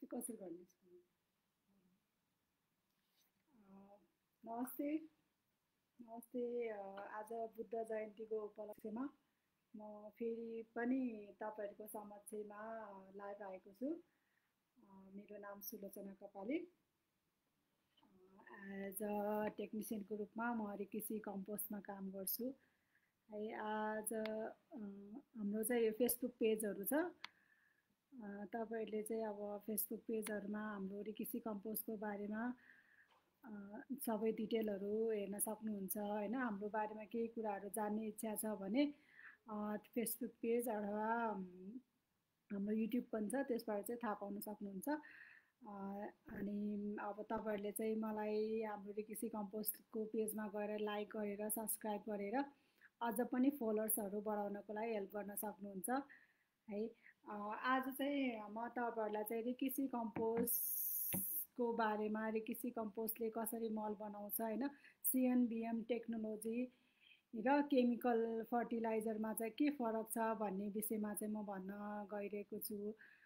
त्यो कसरी गर्ने? नमस्ते नमस्ते। आज बुद्ध जयन्तीको उपलक्ष्यमा म फेरि पनि तपाईँहरूको समक्षमा लाइभ आएको छु। मेरो नाम सुलोचना कपाली। एज अ टेक्निसियनको रूपमा म रिकिसी कम्पोस्टमा काम गर्छु है। आज हाम्रो चाहिँ यो फेसबुक पेजहरू छ। तपाईँहरूले चाहिँ अब फेसबुक पेजहरूमा हाम्रो रिकिसी कम्पोस्टको बारेमा सबै डिटेलहरू हेर्न सक्नुहुन्छ होइन। हाम्रो बारेमा केही कुराहरू जान्ने इच्छा छ भने फेसबुक पेज अथवा हाम्रो युट्युब पनि छ, त्यसबाट चाहिँ थाहा पाउन सक्नुहुन्छ। अनि अब तपाईँहरूले चाहिँ मलाई हाम्रो रिकिसी कम्पोस्टको पेजमा गएर लाइक गरेर सब्सक्राइब गरेर अझ पनि फलोवर्सहरू बढाउनको लागि हेल्प गर्न सक्नुहुन्छ है। आज चाहिँ म तपाईँहरूलाई चाहिँ रिकिसी कम्पोस्टको बारेमा, रिकिसी कम्पोस्टले कसरी मल बनाउँछ होइन, सिएनबिएम टेक्नोलोजी र केमिकल फर्टिलाइजरमा चाहिँ के फरक छ भन्ने विषयमा चाहिँ म भन्न गइरहेको छु।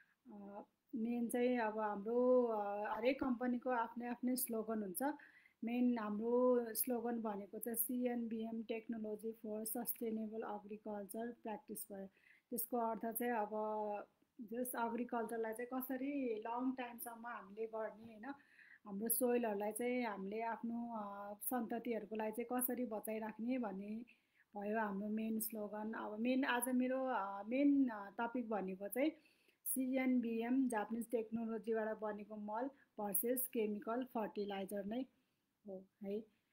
मेन चाहिँ अब हाम्रो हरेक कम्पनीको आफ्नै आफ्नै स्लोगन हुन्छ। मेन हाम्रो स्लोगन भनेको चाहिँ CNBM technology for sustainable agriculture practice भयो। त्यसको अर्थ चाहिँ अब जस एग्रिकल्चरलाई चाहिँ कसरी लङ टाइमसम्म हामीले गर्ने होइन, हाम्रो सोइलहरूलाई चाहिँ हामीले आफ्नो सन्ततिहरूको लागि चाहिँ कसरी बचाइराख्ने भन्ने भयो हाम्रो मेन स्लोगन। अब आज मेरो मेन टपिक भनेको चाहिँ सिएनबिएम जापानिज टेक्नोलोजीबाट बनेको मल भर्सेस केमिकल फर्टिलाइजर नै हो है।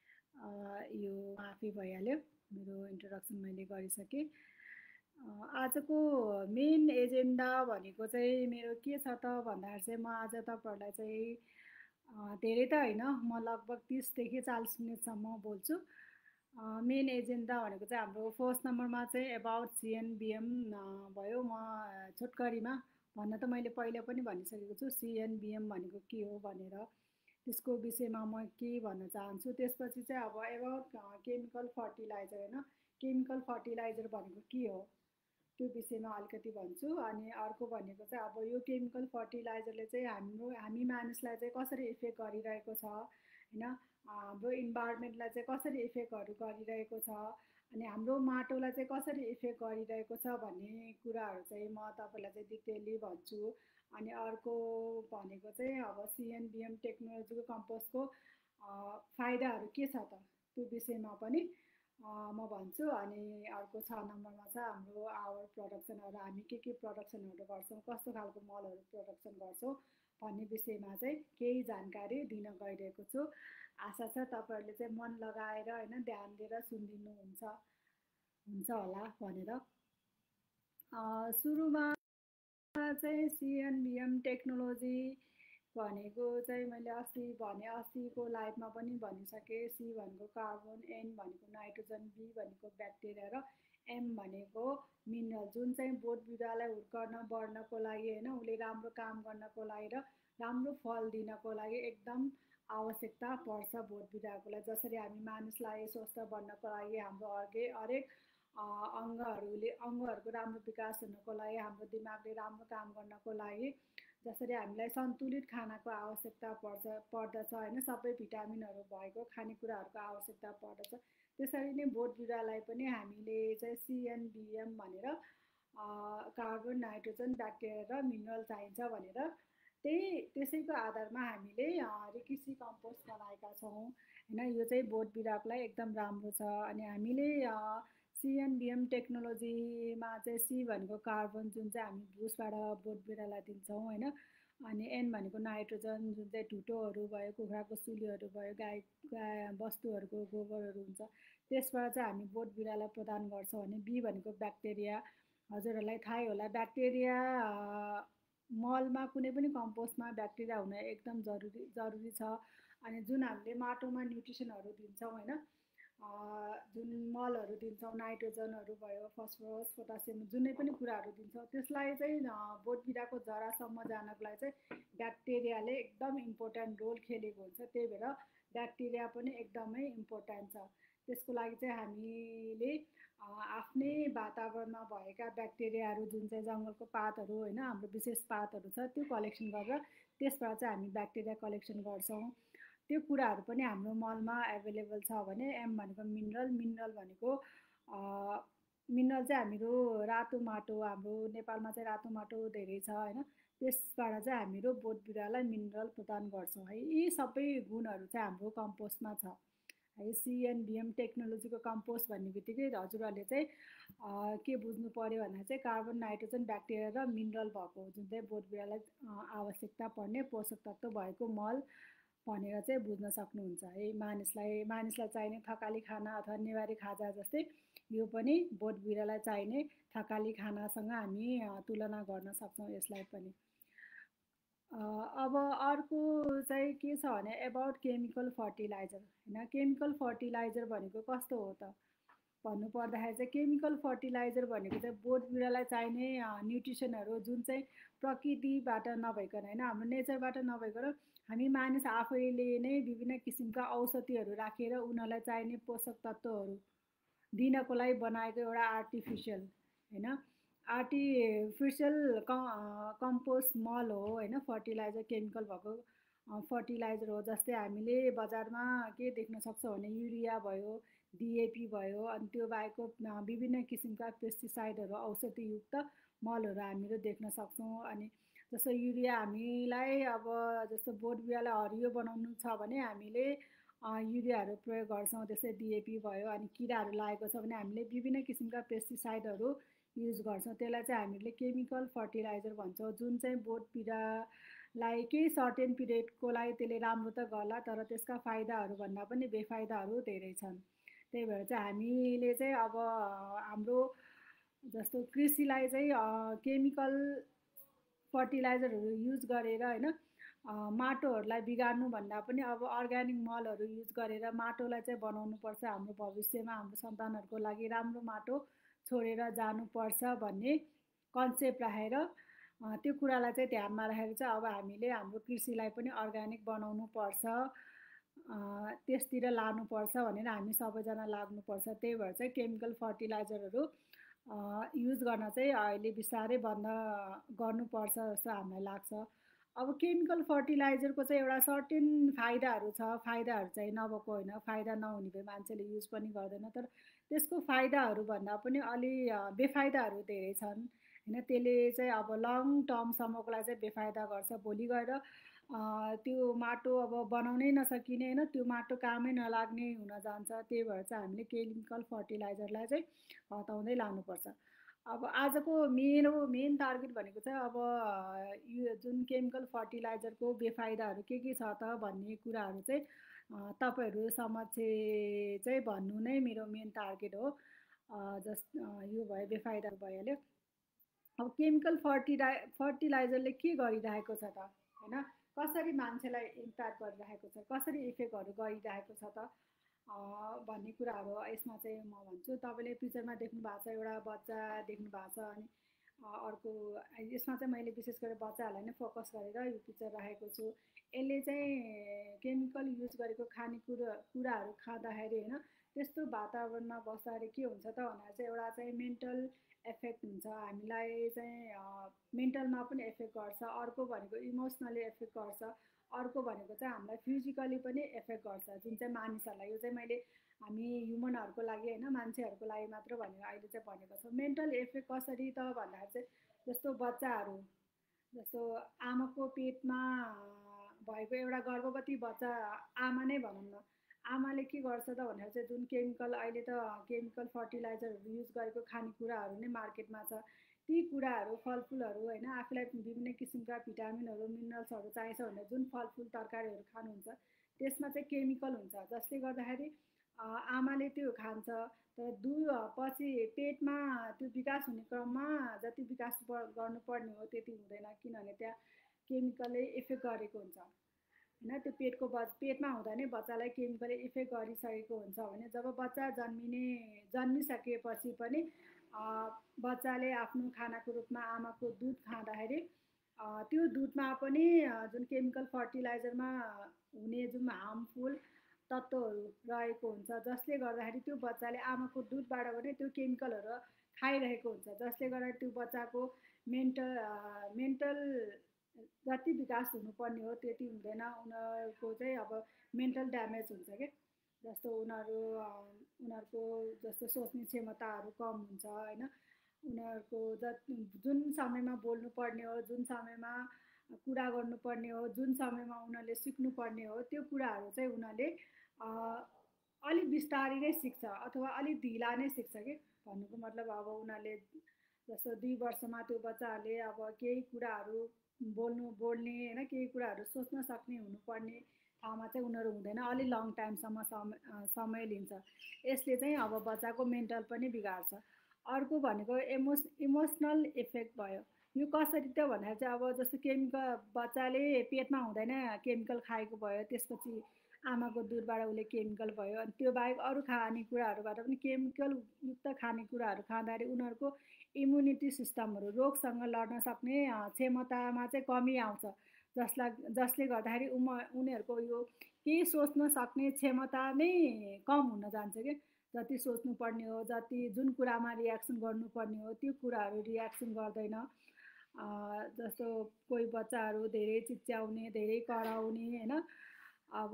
यो माफी भइहाल्यो, मेरो इन्ट्रोडक्सन मैले गरिसकेँ। आजको मेन एजेन्डा भनेको चाहिँ मेरो के छ त भन्दाखेरि चाहिँ म आज तपाईँहरूलाई चाहिँ धेरै त होइन, म लगभग 30 देखि 40 मिनटसम्म बोल्छु। मेन एजेन्डा भनेको चाहिँ हाम्रो फर्स्ट नम्बरमा चाहिँ एबाउट सिएनबिएम भयो। म छोटकरीमा भन्न त मैले पहिला पनि भनिसकेको छु सिएनबिएम भनेको के हो भनेर, त्यसको विषयमा म के भन्न चाहन्छु। त्यसपछि चाहिँ अब एबाउट केमिकल फर्टिलाइजर होइन, केमिकल फर्टिलाइजर भनेको के हो त्यो विषयमा अलिकति भन्छु। अनि अर्को भनेको चाहिँ अब यो केमिकल फर्टिलाइजरले चाहिँ हामी मानिसलाई चाहिँ कसरी इफेक्ट गरिरहेको छ होइन, हाम्रो इन्भाइरोमेन्टलाई चाहिँ कसरी इफेक्टहरू गरिरहेको छ, अनि हाम्रो माटोलाई चाहिँ कसरी इफेक्ट गरिरहेको छ भन्ने कुराहरू चाहिँ म तपाईँलाई चाहिँ डिटेलली भन्छु। अनि अर्को भनेको चाहिँ अब सिएनबिएम टेक्नोलोजीको कम्पोस्टको फाइदाहरू के छ त त्यो विषयमा पनि म भन्छु। अनि अर्को 6 नम्बरमा चाहिँ हाम्रो आवर प्रडक्सनहरू, हामी के प्रडक्सनहरू गर्छौँ, कस्तो खालको मलहरू प्रडक्सन गर्छौँ भन्ने विषयमा चाहिँ केही जानकारी दिन गइरहेको छु। आशा छ तपाईँहरूले चाहिँ मन लगाएर होइन ध्यान दिएर सुनिदिनुहुन्छ होला भनेर। सुरुमा चाहिँ सिएनबिएम टेक्नोलोजी भनेको चाहिँ मैले अस्तिको लाइभमा पनि भनिसकेँ। सी भनेको कार्बन, एन भनेको नाइट्रोजन, बी भनेको ब्याक्टेरिया र एम भनेको मिनरल, जुन चाहिँ बोट बिरुवालाई हुर्कन बढ्नको लागि होइन, उसले राम्रो काम गर्नको लागि र राम्रो फल दिनको लागि एकदम आवश्यकता पर्छ बोट बिरुवाको लागि। जसरी हामी मानिसलाई स्वस्थ बन्नको लागि हाम्रो हरेक अङ्गहरूको राम्रो विकास हुनको लागि, हाम्रो दिमागले राम्रो काम गर्नको लागि, जसरी हामीलाई सन्तुलित खानाको आवश्यकता पर्दछ होइन, सबै भिटामिनहरू भएको खानेकुराहरूको आवश्यकता पर्दछ, त्यसरी नै बोट बिरुवालाई पनि हामीले चाहिँ सिएनबिएम भनेर कार्बन, नाइट्रोजन, ब्याक्टेरिया र मिनरल चाहिन्छ भनेर त्यसैको आधारमा हामीले रिकिसी कम्पोस्ट बनाएका छौँ होइन। यो चाहिँ बोट बिरुवाको लागि एकदम राम्रो छ। अनि हामीले सिएनबिएम टेक्नोलोजीमा चाहिँ सी भनेको कार्बन, जुन चाहिँ हामी भुसबाट बोट बिरुवालाई दिन्छौँ होइन, अनि एन भनेको नाइट्रोजन, जुन चाहिँ ढुटोहरू भयो, कुखुराको सुलीहरू भयो, गाई बस्तुहरूको गोबरहरू हुन्छ, त्यसबाट चाहिँ हामी बोट बिरुवालाई प्रदान गर्छौँ। भने बी भनेको ब्याक्टेरिया, हजुरहरूलाई थाहै होला ब्याक्टेरिया मलमा कुनै पनि कम्पोस्टमा ब्याक्टेरिया हुन एकदम जरुरी छ। अनि जुन हामीले माटोमा न्युट्रिसनहरू दिन्छौँ होइन, जुन मलहरू दिन्छौँ, नाइट्रोजनहरू भयो, फस्फरस, पोटासियम, जुनै पनि कुराहरू दिन्छौँ, त्यसलाई चाहिँ बोट बिरुवाको जरासम्म जानको लागि चाहिँ ब्याक्टेरियाले एकदम इम्पोर्टेन्ट रोल खेलेको हुन्छ। त्यही भएर ब्याक्टेरिया पनि एकदमै इम्पोर्टेन्ट छ। त्यसको लागि चाहिँ हामीले आफ्नै वातावरणमा भएका ब्याक्टेरियाहरू जुन चाहिँ जङ्गलको पातहरू होइन हाम्रो विशेष पातहरू छ त्यो कलेक्सन गरेर त्यसबाट चाहिँ हामी ब्याक्टेरिया कलेक्सन गर्छौँ। त्यो कुराहरू पनि हाम्रो मलमा एभाइलेबल छ भने एम भनेको मिनरल, मिनरल भनेको मिनरल चाहिँ हामीहरू रातो माटो, हाम्रो नेपालमा चाहिँ रातो माटो धेरै छ होइन, त्यसबाट चाहिँ हामीहरू बोट बिरुवालाई मिनरल प्रदान गर्छौँ है। यी सबै गुणहरू चाहिँ हाम्रो कम्पोस्टमा छ है। सिएनबिएम टेक्नोलोजीको कम्पोस्ट भन्ने बित्तिकै हजुरहरूले चाहिँ के बुझ्नु पऱ्यो भन्दा चाहिँ कार्बन, नाइट्रोजन, ब्याक्टेरिया र मिनरल भएको जुन चाहिँ बोट बिरुवालाई आवश्यकता पर्ने पोषक तत्त्व भएको मल भनेर चाहिँ बुझ्न सक्नुहुन्छ है। मानिसलाई चाहिने थकाली खाना अथवा नेवारी खाजा जस्तै यो पनि बोट बिरुवालाई चाहिने थकाली खानासँग हामी तुलना गर्न सक्छौँ यसलाई पनि। अब अर्को चाहिँ के छ भने एबाउट केमिकल फर्टिलाइजर होइन। केमिकल फर्टिलाइजर भनेको कस्तो हो त भन्नु पर्दाखेरि चाहिँ केमिकल फर्टिलाइजर भनेको चाहिँ बोट बिरुवालाई चाहिने न्युट्रिसनहरू जुन चाहिँ प्रकृतिबाट नभइकन होइन, हाम्रो नेचरबाट नभइकन हामी मानिस आफैले नै विभिन्न किसिमका औषधिहरू राखेर उनीहरूलाई चाहिने पोषक तत्त्वहरू दिनको लागि बनाएको एउटा आर्टिफिसियल होइन, आर्टिफिसियल कम्पोस्ट मल हो होइन, फर्टिलाइजर केमिकल भएको फर्टिलाइजर हो। जस्तै हामीले बजारमा के देख्न सक्छौँ भने युरिया भयो, डिएपी भयो, अनि त्यो बाहेकको विभिन्न किसिमका पेस्टिसाइडहरू औषधियुक्त मलहरू हामीहरू देख्न सक्छौँ। अनि जस्तो युरिया हामीलाई अब जस्तो बोट बिरुवालाई हरियो बनाउनु छ भने हामीले युरियाहरू प्रयोग गर्छौँ, त्यस्तै डिएपी भयो। अनि किराहरू लागेको छ भने हामीले विभिन्न किसिमका पेस्टिसाइडहरू युज गर्छौँ, त्यसलाई चाहिँ हामीले केमिकल फर्टिलाइजर भन्छौँ। जुन चाहिँ बोट बिरुवालाई केही सर्टेन पिरियडको लागि त्यसले राम्रो त गर्ला, तर त्यसका फाइदाहरू भन्दा पनि बेफाइदाहरू धेरै छन्। त्यही भएर चाहिँ हामीले चाहिँ अब हाम्रो जस्तो कृषिलाई चाहिँ केमिकल फर्टिलाइजरहरू युज गरेर होइन माटोहरूलाई बिगार्नु भन्दा पनि अब अर्ग्यानिक मलहरू युज गरेर माटोलाई चाहिँ बनाउनुपर्छ। हाम्रो भविष्यमा हाम्रो सन्तानहरूको लागि राम्रो माटो छोडेर जानुपर्छ भन्ने कन्सेप्ट राखेर त्यो कुरालाई चाहिँ ध्यानमा राखेर चाहिँ अब हामीले हाम्रो कृषिलाई पनि अर्ग्यानिक बनाउनु पर्छ, त्यसतिर लानुपर्छ भनेर हामी सबैजना लाग्नुपर्छ। त्यही भएर चाहिँ केमिकल फर्टिलाइजरहरू युज गर्न चाहिँ अहिले बिस्तारै बन्द गर्नुपर्छ जस्तो हामीलाई लाग्छ। अब केमिकल फर्टिलाइजरको चाहिँ एउटा सर्टेन फाइदाहरू छ, फाइदाहरू चाहिँ नभएको होइन, फाइदा नहुने भए मान्छेले युज पनि गर्दैन, तर त्यसको फाइदाहरू भन्दा पनि अलि बेफाइदाहरू धेरै छन् होइन। त्यसले चाहिँ अब लङ टर्मसम्मको लागि चाहिँ बेफाइदा गर्छ। भोलि गएर त्यो माटो अब बनाउनै नसकिने होइन, त्यो माटो कामै नलाग्ने हुन जान्छ। त्यही भएर चाहिँ हामीले केमिकल फर्टिलाइजरलाई चाहिँ हटाउँदै लानुपर्छ। अब आजको मेन टार्गेट भनेको चाहिँ अब यो जुन केमिकल फर्टिलाइजरको बेफाइदाहरू के छ त भन्ने कुराहरू चाहिँ तपाईँहरू समक्ष चाहिँ भन्नु नै मेरो मेन टार्गेट हो। यो भयो, बेफाइदाहरू भइहाल्यो। अब केमिकल फर्टिलाइजरले के गरिरहेको छ त होइन, कसरी मान्छेलाई इम्प्याक्ट गरिरहेको छ, कसरी इफेक्टहरू गरिरहेको छ त भन्ने कुराहरू यसमा चाहिँ म भन्छु। तपाईँले पिक्चरमा देख्नु भएको छ एउटा बच्चा देख्नु भएको छ, अनि अर्को यसमा चाहिँ मैले विशेष गरेर बच्चाहरूलाई नै फोकस गरेर यो पिक्चर राखेको छु। यसले चाहिँ केमिकल युज गरेको कुराहरू खाँदाखेरि होइन त्यस्तो वातावरणमा बस्दाखेरि के हुन्छ त भन्दा चाहिँ एउटा चाहिँ मेन्टल इफेक्ट हुन्छ, हामीलाई चाहिँ मेन्टलमा पनि इफेक्ट गर्छ। अर्को भनेको इमोसनली इफेक्ट गर्छ। अर्को भनेको चाहिँ हामीलाई फिजिकली पनि इफेक्ट गर्छ, जुन चाहिँ मानिसहरूलाई यो चाहिँ मैले हामी ह्युमनहरूको लागि होइन मान्छेहरूको लागि मात्र भनेर अहिले चाहिँ भनेको छु। मेन्टल इफेक्ट कसरी त भन्दाखेरि चाहिँ जस्तो बच्चाहरू, जस्तो आमाको पेटमा भएको एउटा गर्भवती बच्चा आमा नै भनौँ न, आमाले के गर्छ त भनेर चाहिँ जुन केमिकल अहिले त केमिकल फर्टिलाइजरहरू युज गरेको खानेकुराहरू नै मार्केटमा छ, ती कुराहरू फलफुलहरू होइन आफूलाई विभिन्न किसिमका भिटामिनहरू मिनरल्सहरू चाहिन्छ भनेर जुन फलफुल तरकारीहरू खानुहुन्छ त्यसमा चाहिँ केमिकल हुन्छ, जसले गर्दाखेरि आमाले त्यो खान्छ। तर पछि पेटमा त्यो विकास हुने क्रममा जति विकास गर्नुपर्ने हो त्यति हुँदैन, किनभने त्यहाँ केमिकलले इफेक्ट गरेको हुन्छ होइन। त्यो पेटमा हुँदा नै बच्चालाई केमिकलले इफेक्ट गरिसकेको हुन्छ भने जब बच्चा जन्मिसकेपछि पनि बच्चाले आफ्नो खानाको रूपमा आमाको दुध खाँदाखेरि त्यो दुधमा पनि जुन केमिकल फर्टिलाइजरमा हुने जुन हार्मफुल तत्त्वहरू रहेको हुन्छ, जसले गर्दाखेरि त्यो बच्चाले आमाको दुधबाट पनि त्यो केमिकलहरू खाइरहेको हुन्छ, जसले गर्दा त्यो बच्चाको मेन्टल जति विकास हुनुपर्ने हो त्यति हुँदैन। उनीहरूको चाहिँ अब मेन्टल ड्यामेज हुन्छ क्या। जस्तो उनीहरूको जस्तो सोच्ने क्षमताहरू कम हुन्छ होइन। उनीहरूको जुन समयमा बोल्नुपर्ने हो, जुन समयमा कुरा गर्नुपर्ने हो, जुन समयमा उनीहरूले सिक्नुपर्ने हो, त्यो कुराहरू चाहिँ उनीहरूले अलिक बिस्तारै नै सिक्छ अथवा अलिक ढिला नै सिक्छ कि। भन्नुको मतलब अब उनीहरूले जस्तो 2 वर्षमा त्यो बच्चाहरूले अब केही कुराहरू बोल्ने होइन, केही कुराहरू सोच्न सक्ने हुनुपर्ने ठाउँमा चाहिँ उनीहरू हुँदैन, अलि लङ टाइमसम्म समय लिन्छ। यसले चाहिँ अब बच्चाको मेन्टल पनि बिगार्छ। अर्को भनेको इमोसनल इफेक्ट भयो। यो कसरी त भन्दाखेरि चाहिँ अब जस्तो केमिकल बच्चाले पेटमा हुँदैन केमिकल खाएको भयो, त्यसपछि आमाको दुधबाट उसले केमिकल भयो, अनि त्यो बाहेक अरू खानेकुराहरूबाट पनि केमिकल युक्त खानेकुराहरू खाँदाखेरि उनीहरूको इम्युनिटी सिस्टमहरू रोगसँग लड्न सक्ने क्षमतामा चाहिँ कमी आउँछ, जसले गर्दाखेरि उनीहरूको यो केही सोच्न सक्ने क्षमता नै कम हुन जान्छ कि। जति सोच्नुपर्ने हो, जति जुन कुरामा रियाक्सन गर्नुपर्ने हो त्यो कुराहरू रियाक्सन गर्दैन। जस्तो कोही बच्चाहरू धेरै चिच्याउने, धेरै कराउने होइन, अब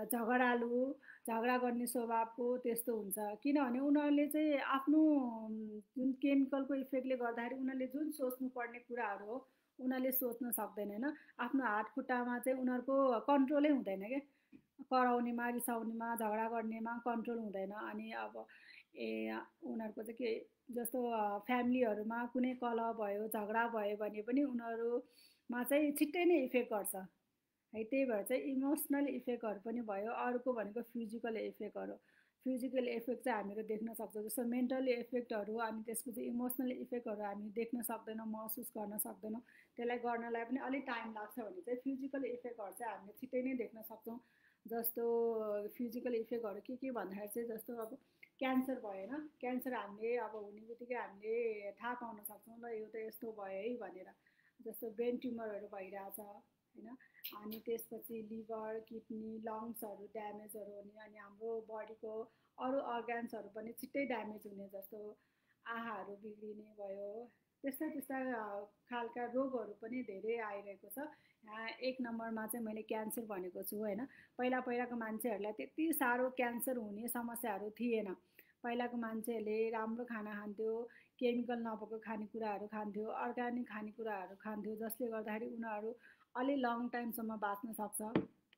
झगडा गर्ने स्वभावको त्यस्तो हुन्छ। किनभने उनीहरूले चाहिँ आफ्नो जुन केमिकलको इफेक्टले गर्दाखेरि उनीहरूले जुन सोच्नुपर्ने कुराहरू हो उनीहरूले सोच्न सक्दैन होइन। आफ्नो हात खुट्टामा चाहिँ उनीहरूको कन्ट्रोलै हुँदैन क्या। कराउनेमा, रिसाउनेमा, झगडा गर्नेमा कन्ट्रोल हुँदैन। अनि अब उनीहरूको चाहिँ के जस्तो फ्यामिलीहरूमा कुनै कलह भयो, झगडा भयो भने पनि उनीहरूमा चाहिँ छिट्टै नै इफेक्ट गर्छ है। त्यही भएर चाहिँ इमोसनल इफेक्टहरू पनि भयो। अर्को भनेको फिजिकल इफेक्टहरू। फिजिकल इफेक्ट चाहिँ हामीहरू देख्न सक्छौँ, जस्तो मेन्टल इफेक्टहरू, अनि त्यसपछि इमोसनल इफेक्टहरू हामी देख्न सक्दैनौँ, महसुस गर्न सक्दैनौँ। त्यसलाई गर्नलाई पनि अलिक टाइम लाग्छ भने चाहिँ फिजिकल इफेक्टहरू चाहिँ हामीले छिट्टै नै देख्न सक्छौँ। जस्तो फिजिकल इफेक्टहरू के भन्दाखेरि चाहिँ जस्तो अब क्यान्सर भयो होइन, क्यान्सर हामीले अब हुने बित्तिकै हामीले थाहा पाउन सक्छौँ ल यो त यस्तो भयो है भनेर। जस्तो ब्रेन ट्युमरहरू भइरहेछ होइन, अनि त्यसपछि लिभर, किडनी, लङ्सहरू ड्यामेजहरू हुने, अनि हाम्रो बडीको अरू अर्ग्यान्सहरू पनि छिट्टै ड्यामेज हुने, जस्तो आहाहरू बिग्रिने भयो। त्यस्ता खालका रोगहरू पनि धेरै आइरहेको छ। यहाँ 1 नम्बरमा चाहिँ मैले क्यान्सर भनेको छु होइन। पहिलाको मान्छेहरूलाई त्यति साह्रो क्यान्सर हुने समस्याहरू थिएन। पहिलाको मान्छेहरूले राम्रो खाना खान्थ्यो, केमिकल नभएको खानेकुराहरू खान्थ्यो, अर्ग्यानिक खानेकुराहरू खान्थ्यो, जसले गर्दाखेरि उनीहरू अलि लङ टाइमसम्म बाँच्न सक्छ।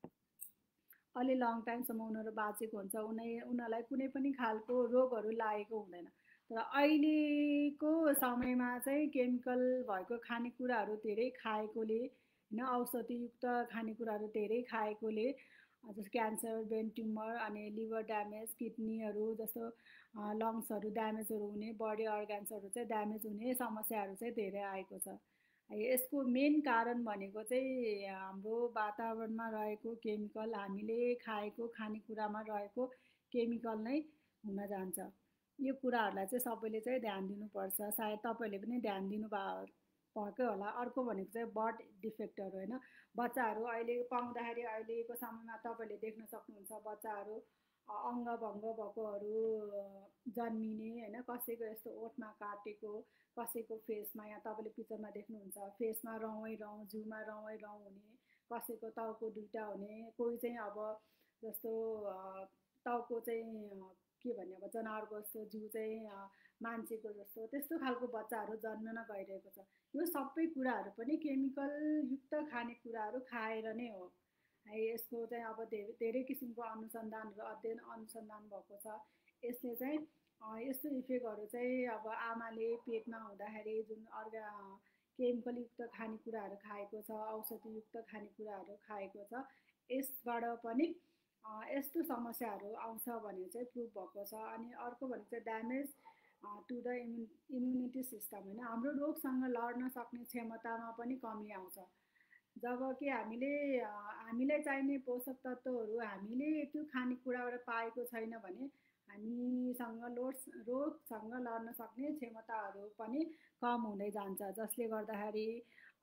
अलि लङ टाइमसम्म उनीहरू बाँचेको हुन्छ, उनीहरूलाई कुनै पनि खालको रोगहरू लागेको हुँदैन। तर अहिलेको समयमा चाहिँ केमिकल भएको खानेकुराहरू धेरै खाएकोले होइन, औषधियुक्त खानेकुराहरू धेरै खाएकोले जस्तो क्यान्सर, ब्रेन ट्युमर, अनि लिभर ड्यामेज, किडनीहरू जस्तो लङ्सहरू ड्यामेजहरू हुने, बडी अर्ग्यान्सहरू चाहिँ ड्यामेज हुने समस्याहरू चाहिँ धेरै आएको छ। यसको मेन कारण भनेको चाहिँ हाम्रो वातावरणमा रहेको केमिकल, हामीले खाएको खानेकुरामा रहेको केमिकल नै हुन जान्छ। यो कुराहरूलाई चाहिँ सबैले चाहिँ ध्यान दिनुपर्छ। सायद तपाईँहरूले पनि ध्यान भएकै होला। अर्को भनेको चाहिँ बर्थ डिफेक्टहरू होइन। बच्चाहरू अहिले पाउँदाखेरि अहिलेको समयमा तपाईँहरूले देख्न सक्नुहुन्छ, बच्चाहरू अङ्गभङ्ग भएकोहरू जन्मिने होइन, कसैको यस्तो ओठमा काटेको, कसैको फेसमा, यहाँ तपाईँले पिक्चरमा देख्नुहुन्छ फेसमा रौँ जिउमा रौँ हुने, कसैको टाउको दुइटा हुने, कोही चाहिँ अब जस्तो टाउको चाहिँ के भन्ने अब जनावरको जस्तो, जिउ चाहिँ मान्छेको जस्तो, त्यस्तो खालको बच्चाहरू जन्मन गइरहेको छ। यो सबै कुराहरू पनि केमिकल युक्त खानेकुराहरू खाएर नै हो है। यसको चाहिँ अब धेरै किसिमको अध्ययन अनुसन्धान भएको छ। यसले चाहिँ यस्तो इफेक्टहरू चाहिँ अब आमाले पेटमा हुँदाखेरि जुन केमिकलयुक्त खानेकुराहरू खाएको छ, औषधियुक्त खानेकुराहरू खाएको छ, यसबाट पनि यस्तो समस्याहरू आउँछ भने चाहिँ प्रुभ भएको छ। अनि अर्को भनेको चाहिँ damage to the immunity system होइन, हाम्रो रोगसँग लड्न सक्ने क्षमतामा पनि कमी आउँछ। जब कि हामीलाई चाहिने पोषक तत्त्वहरू हामीले त्यो खानेकुराबाट पाएको छैन भने हामीसँग रोगसँग लड्न सक्ने क्षमताहरू पनि कम हुँदै जान्छ, जसले गर्दाखेरि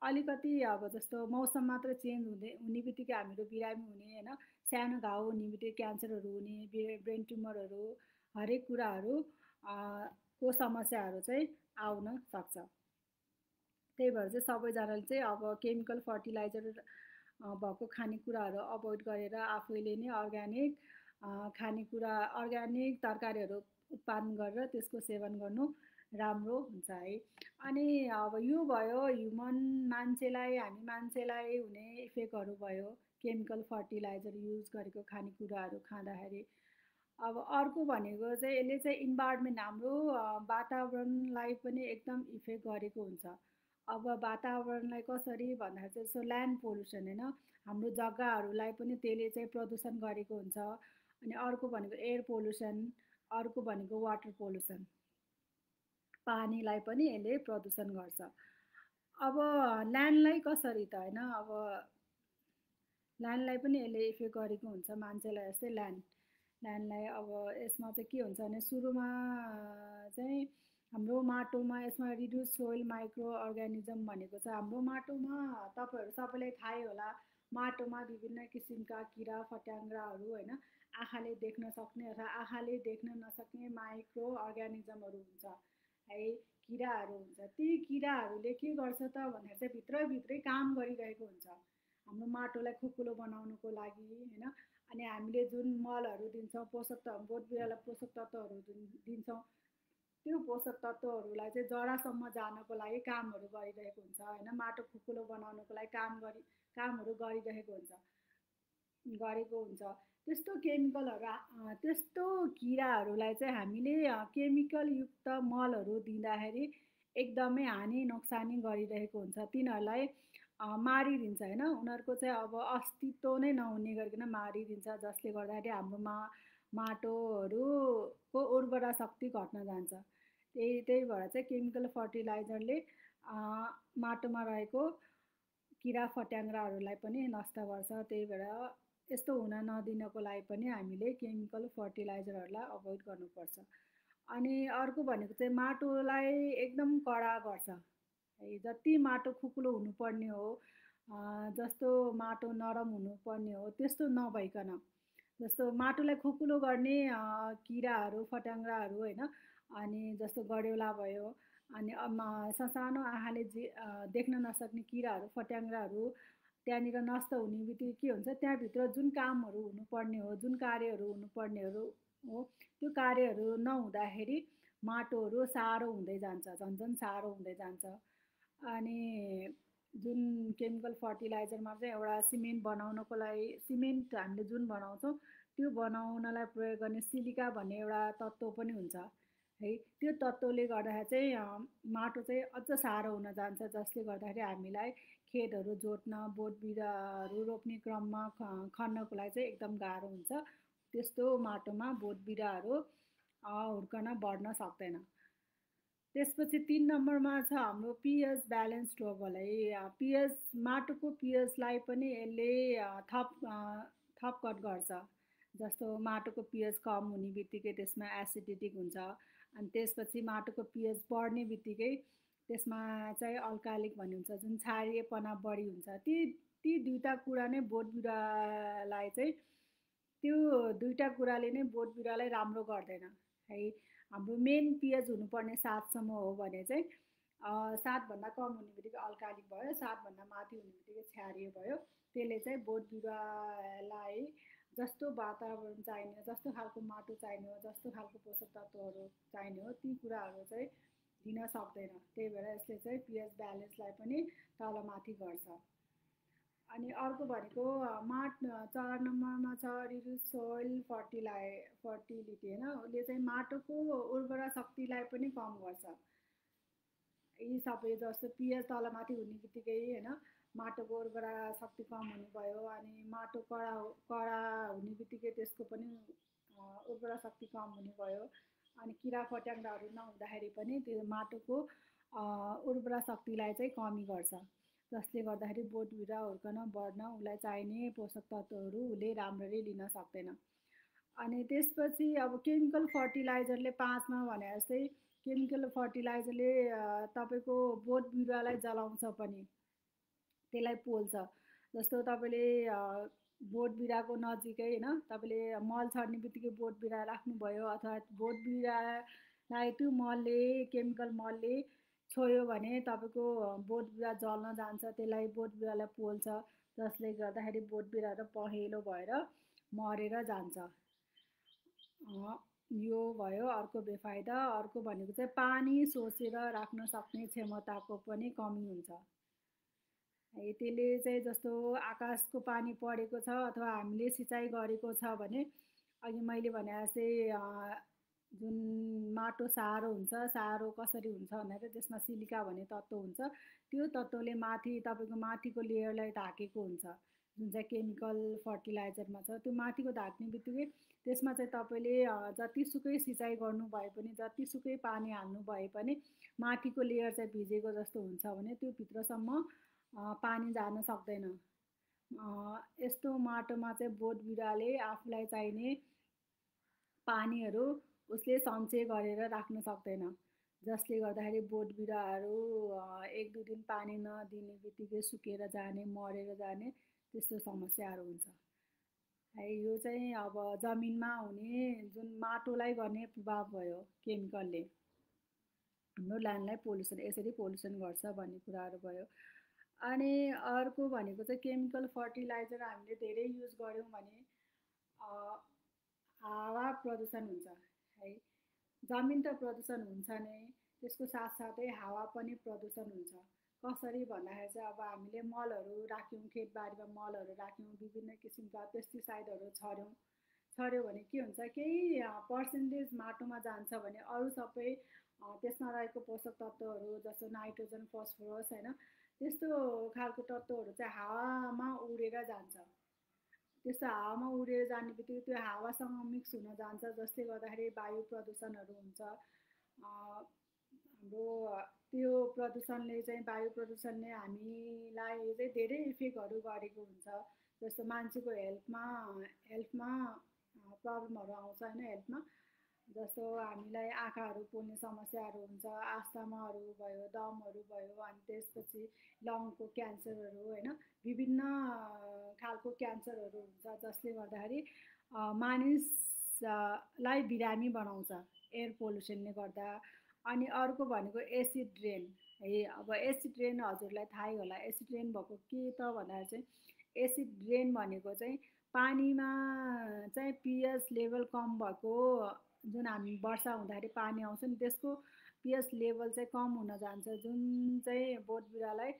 अलिकति अब जस्तो मौसम मात्र चेन्ज हुने बित्तिकै हामीहरू बिरामी हुने होइन, सानो घाउ हुने बित्तिकै क्यान्सरहरू हुने, ब्रेन ट्युमरहरू, हरेक कुराहरू को समस्याहरू चाहिँ आउन सक्छ। त्यही भएर चाहिँ सबैजनाले चाहिँ अब केमिकल फर्टिलाइजर भएको खानेकुराहरू अभोइड गरेर आफैले नै खानेकुरा अर्ग्यानिक तरकारीहरू उत्पादन गरेर त्यसको सेवन गर्नु राम्रो हुन्छ है। अनि अब यो भयो हामी मान्छेलाई हुने इफेक्टहरू भयो केमिकल फर्टिलाइजर युज गरेको खानेकुराहरू खाँदाखेरि। अब अर्को भनेको चाहिँ यसले चाहिँ इन्भाइरोमेन्ट हाम्रो वातावरणलाई पनि एकदम इफेक्ट गरेको हुन्छ। अब वातावरणलाई कसरी भन्दाखेरि चाहिँ जस्तो ल्यान्ड पोल्युसन होइन, हाम्रो जग्गाहरूलाई पनि त्यसले चाहिँ प्रदूषण गरेको हुन्छ। अनि अर्को भनेको एयर पोल्युसन, अर्को भनेको वाटर पोल्युसन, पानीलाई पनि यसले प्रदूषण गर्छ। अब ल्यान्डलाई कसरी त होइन, अब ल्यान्डलाई पनि यसले इफेक्ट गरेको हुन्छ मान्छेलाई जस्तै ल्यान्डलाई। अब यसमा चाहिँ के हुन्छ भने सुरुमा चाहिँ हाम्रो माटोमा यसमा रिड्युस सोइल माइक्रो अर्गानिजम भनेको छ। हाम्रो माटोमा तपाईँहरू सबैलाई थाहै होला, माटोमा विभिन्न किसिमका किरा फट्याङ्ग्राहरू होइन, आँखाले देख्न सक्ने अथवा आँखाले देख्न नसक्ने माइक्रो अर्गानिजमहरू हुन्छ है, किराहरू हुन्छ। ती किराहरूले के गर्छ त भन्दाखेरि चाहिँ भित्रभित्रै काम गरिरहेको हुन्छ हाम्रो माटोलाई खुकुलो बनाउनुको लागि होइन। अनि हामीले जुन मलहरू दिन्छौँ, बोट बिरुवालाई पोषक तत्त्वहरू दिन्छौँ, त्यो पोषक तत्त्वहरूलाई चाहिँ जरासम्म जानको लागि कामहरू गरिरहेको हुन्छ होइन, माटो खुकुलो बनाउनको लागि कामहरू गरेको हुन्छ। त्यस्तो किराहरूलाई चाहिँ हामीले केमिकलयुक्त मलहरू दिँदाखेरि एकदमै हानि नोक्सानी गरिरहेको हुन्छ, तिनीहरूलाई मारिदिन्छ होइन, उनीहरूको चाहिँ अब अस्तित्व नै नहुने गरिकन मारिदिन्छ, जसले गर्दाखेरि हाम्रो माटोहरूको उर्वरा शक्ति घट्न जान्छ। त्यही भएर चाहिँ केमिकल फर्टिलाइजरले माटोमा रहेको किरा फट्याङ्ग्राहरूलाई पनि नष्ट गर्छ। त्यही भएर यस्तो हुन नदिनको लागि पनि हामीले केमिकल फर्टिलाइजरहरूलाई अभोइड गर्नुपर्छ। अनि अर्को भनेको चाहिँ माटोलाई एकदम कडा गर्छ है, जति माटो खुकुलो हुनुपर्ने हो, जस्तो माटो नरम हुनुपर्ने हो त्यस्तो नभइकन, जस्तो माटोलाई खुकुलो गर्ने किराहरू फट्याङ्ग्राहरू होइन, अनि जस्तो गड्यौला भयो, अनि ससानो आँखाले देख्न नसक्ने किराहरू फट्याङ्ग्राहरू त्यहाँनिर नष्ट हुने बित्तिकै के हुन्छ, त्यहाँभित्र जुन कामहरू हुनुपर्ने हो, जुन कार्यहरू हुनुपर्नेहरू हो, त्यो कार्यहरू नहुँदाखेरि माटोहरू साह्रो हुँदै जान्छ, झन् साह्रो हुँदै जान्छ। अनि जुन केमिकल फर्टिलाइजरमा चाहिँ एउटा सिमेन्ट बनाउनको लागि, सिमेन्ट हामीले जुन बनाउँछौँ त्यो बनाउनलाई प्रयोग गर्ने सिलिका भन्ने एउटा तत्त्व पनि हुन्छ है, त्यो तत्त्वले गर्दाखेरि चाहिँ माटो चाहिँ अझ साह्रो हुन जान्छ, जसले गर्दाखेरि हामीलाई खेतहरू जोत्न, बोट बिरुवाहरू रोप्ने क्रममा खन्नको लागि चाहिँ एकदम गाह्रो हुन्छ। त्यस्तो माटोमा बोट बिरुवाहरू हुर्कन बढ्न सक्दैन। त्यसपछि 3 नम्बरमा छ हाम्रो पिएच ब्यालेन्स ट्रबल है। माटोको पिएचलाई पनि यसले थप कट गर्छ। जस्तो माटोको पिएच कम हुने बित्तिकै त्यसमा एसिडिटिक हुन्छ, अनि त्यसपछि माटोको पिएच बढ्ने बित्तिकै त्यसमा चाहिँ अल्कालिक भन्ने हुन्छ, जुन क्षारीयपना बढी हुन्छ। ती दुईवटा कुरा नै बोट बिरुवालाई चाहिँ, त्यो दुईवटा कुराले नै बोट बिरुवालाई राम्रो गर्दैन है। हाम्रो मेन पिएच हुनुपर्ने 7सम्म हो भने चाहिँ 7भन्दा कम हुने बित्तिकै अल्कालिक भयो, 7भन्दा माथि हुने बित्तिकै क्षारीय भयो। त्यसले चाहिँ बोट बिरुवालाई जस्तो वातावरण चाहिने हो, जस्तो खालको माटो चाहिने हो, जस्तो खालको पोषक तत्त्वहरू चाहिने हो, ती कुराहरू चाहिँ दिन सक्दैन। त्यही भएर यसले चाहिँ पिएच ब्यालेन्सलाई पनि तलमाथि गर्छ। अनि अर्को भनेको 4 नम्बरमा छ रिड्युस सोइल फर्टिलिटी होइन, उसले चाहिँ माटोको उर्वरा शक्तिलाई पनि कम गर्छ। यी सबै जस्तो पिएच तलमाथि हुने बित्तिकै होइन, माटोको उर्वरा शक्ति कम हुने भयो, अनि माटो कडा हुने बित्तिकै त्यसको पनि उर्वरा शक्ति कम हुने भयो, अनि किरा फट्याङ्ग्राहरू नहुँदाखेरि पनि त्यो माटोको उर्वरा शक्तिलाई चाहिँ कमी गर्छ, जसले गर्दाखेरि बोट बिरुवा हुर्कन बढ्न उसलाई चाहिने पोषक तत्त्वहरू उसले राम्ररी लिन सक्दैन। अनि त्यसपछि अब केमिकल फर्टिलाइजरले 5मा भने जस्तै केमिकल फर्टिलाइजरले तपाईँको बोट बिरुवालाई जलाउँछ पनि त्यसलाई पोल्छ। जस्तो तपाईँले बोटबिरुवाको नजिकै होइन तपाईँले मल छर्ने बित्तिकै बोटबिरुवा राख्नुभयो अथवा बोटबिरुवालाई त्यो मलले केमिकल मलले छोयो भने तपाईँको बोटबिरुवा जल्न जान्छ, त्यसलाई बोटबिरुवालाई पोल्छ, जसले गर्दाखेरि बोटबिरुवाहरू पहेँलो भएर मरेर जान्छ। यो भयो अर्को बेफाइदा। अर्को भनेको चाहिँ पानी सोसेर राख्न सक्ने क्षमताको पनि कमी हुन्छ। है त्यसले चाहिँ जस्तो आकाशको पानी परेको छ अथवा हामीले सिँचाइ गरेको छ भने अघि मैले भने जस्तै जुन माटो सारो हुन्छ, सारो कसरी हुन्छ भन्दाखेरि त्यसमा सिलिका भन्ने तत्त्व हुन्छ, त्यो तत्त्वले माथि तपाईँको माथिको लेयरलाई ढाकेको हुन्छ, जुन चाहिँ केमिकल फर्टिलाइजरमा छ। त्यो माथिको ढाक्ने बित्तिकै त्यसमा चाहिँ तपाईँले जतिसुकै सिँचाइ गर्नु भए पनि जतिसुकै पानी हाल्नु भए पनि माथिको लेयर चाहिँ भिजेको जस्तो हुन्छ भने त्यो भित्रसम्म पानी जान सक्दैन। यस्तो माटोमा चाहिँ बोटबिरुवाले आफूलाई चाहिने पानीहरू उसले सञ्चय गरेर राख्न सक्दैन, जसले गर्दाखेरि बोटबिरुवाहरू 1-2 दिन पानी नदिने बित्तिकै सुकेर जाने, मरेर जाने त्यस्तो समस्याहरू हुन्छ। है यो चाहिँ अब जमिनमा हुने जुन माटोलाई गर्ने प्रभाव भयो केमिकलले, हाम्रो ल्यान्डलाई पोल्युसन यसरी पोल्युसन गर्छ भन्ने कुराहरू भयो। अनि अर्को भनेको चाहिँ केमिकल फर्टिलाइजर हामीले धेरै युज गऱ्यौँ भने हावा प्रदूषण हुन्छ। है जमिन त प्रदूषण हुन्छ नै, त्यसको साथसाथै हावा पनि प्रदूषण हुन्छ। कसरी भन्दाखेरि चाहिँ अब हामीले मलहरू राख्यौँ, खेतबारीमा मलहरू राख्यौँ, विभिन्न किसिमका पेस्टिसाइडहरू छर्यो भने के हुन्छ, केही पर्सेन्टेज माटोमा जान्छ भने अरू सबै त्यसमा रहेको पोषक तत्त्वहरू जस्तो नाइट्रोजन, फस्फोरस होइन त्यस्तो खालको तत्त्वहरू चाहिँ हावामा उडेर जान्छ। त्यस्तो हावामा उडेर जाने बित्तिकै त्यो हावासँग मिक्स हुन जान्छ, जसले गर्दाखेरि वायु प्रदूषणहरू हुन्छ। हाम्रो त्यो प्रदूषणले चाहिँ वायु प्रदूषणले हामीलाई चाहिँ धेरै इफेक्टहरू गरेको हुन्छ। जस्तो मान्छेको हेल्थमा प्रब्लमहरू आउँछ होइन हेल्थमा। जस्तो हामीलाई आँखाहरू पोल्ने समस्याहरू हुन्छ, आस्थमाहरू भयो, दमहरू भयो, अनि त्यसपछि लङको क्यान्सरहरू होइन विभिन्न खालको क्यान्सरहरू हुन्छ, जसले गर्दाखेरि मानिसलाई बिरामी बनाउँछ एयर पोल्युसनले गर्दा। अनि अर्को भनेको एसिड रेन। है अब एसिड रेन हजुरलाई थाहै होला, एसिड रेन भएको के त भन्दाखेरि चाहिँ एसिड रेन भनेको चाहिँ पानीमा चाहिँ पिएच लेभल कम भएको, जुन हामी वर्षा हुँदाखेरि पानी आउँछ नि त्यसको पिएच लेभल चाहिँ कम हुन जान्छ, जुन चाहिँ बोटबिरुवालाई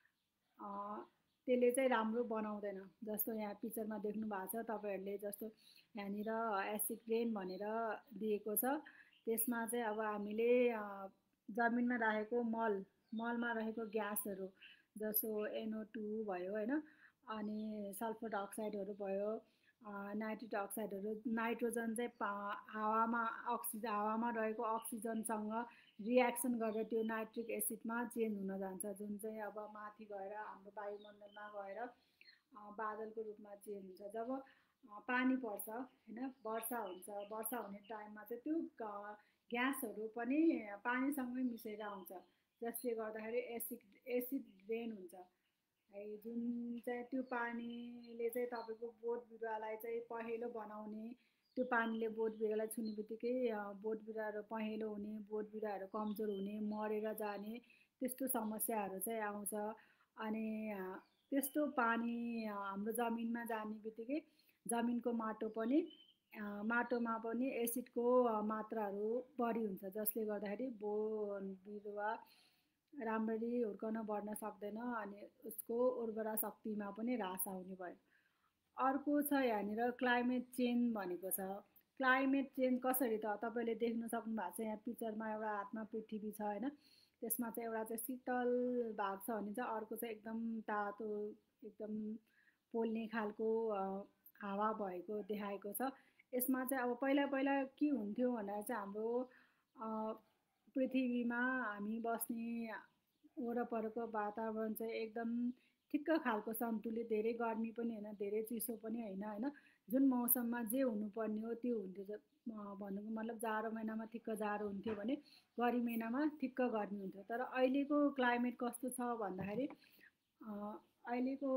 त्यसले चाहिँ राम्रो बनाउँदैन। जस्तो यहाँ पिक्चरमा देख्नु भएको छ तपाईँहरूले, जस्तो यहाँनिर एसिड रेन भनेर दिएको छ। त्यसमा चाहिँ अब हामीले जमिनमा राखेको मलमा रहेको ग्यासहरू जस्तो NO2 भयो होइन, अनि सल्फर डाइअक्साइडहरू भयो, नाइट्रिक अक्साइडहरू, नाइट्रोजन चाहिँ हावामा रहेको अक्सिजनसँग रियाक्सन गरेर त्यो नाइट्रिक एसिडमा चेन्ज हुन जान्छ, जुन चाहिँ अब माथि गएर हाम्रो वायुमण्डलमा गएर बादलको रूपमा चेन्ज हुन्छ। जब पानी पर्छ होइन, वर्षा हुन्छ, वर्षा हुने टाइममा चाहिँ त्यो ग्यासहरू पनि पानीसँगै मिसेर आउँछ, जसले गर्दाखेरि एसिड रेन हुन्छ। है जुन चाहिँ त्यो पानीले चाहिँ तपाईँको बोटबिरुवालाई चाहिँ पहेँलो बनाउने, त्यो पानीले बोटबिरुवालाई छुने बित्तिकै बोटबिरुवाहरू पहेँलो हुने, बोटबिरुवाहरू कमजोर हुने, मरेर जाने त्यस्तो समस्याहरू चाहिँ आउँछ। अनि त्यस्तो पानी हाम्रो जमिनमा जाने बित्तिकै जमिनको माटोमा पनि एसिडको मात्राहरू बढी हुन्छ, जसले गर्दाखेरि बिरुवा राम्ररी हुर्कन बढ्न सक्दैन, अनि उसको उर्वरा शक्तिमा पनि ह्रास आउने भयो। अर्को छ यहाँनिर क्लाइमेट चेन्ज भनेको छ। क्लाइमेट चेन्ज कसरी त तपाईँले देख्न सक्नु भएको छ यहाँ पिक्चरमा, एउटा हातमा पृथ्वी छ होइन, त्यसमा चाहिँ एउटा चाहिँ शीतल भाग छ भने चाहिँ अर्को चाहिँ एकदम तातो एकदम पोल्ने खालको हावा भएको देखाएको छ। यसमा चाहिँ अब पहिला के हुन्थ्यो भन्दा चाहिँ हाम्रो पृथ्वीमा हामी बस्ने वरपरको वातावरण चाहिँ एकदम ठिक्क खालको सन्तुलित, धेरै गर्मी पनि होइन धेरै चिसो पनि होइन, जुन मौसममा जे हुनुपर्ने हो त्यो हुन्थ्यो। भन्नुको मतलब जाडो महिनामा ठिक्क जाडो हुन्थ्यो भने गर्मी महिनामा ठिक्क गर्मी हुन्थ्यो। तर अहिलेको क्लाइमेट कस्तो छ भन्दाखेरि अहिलेको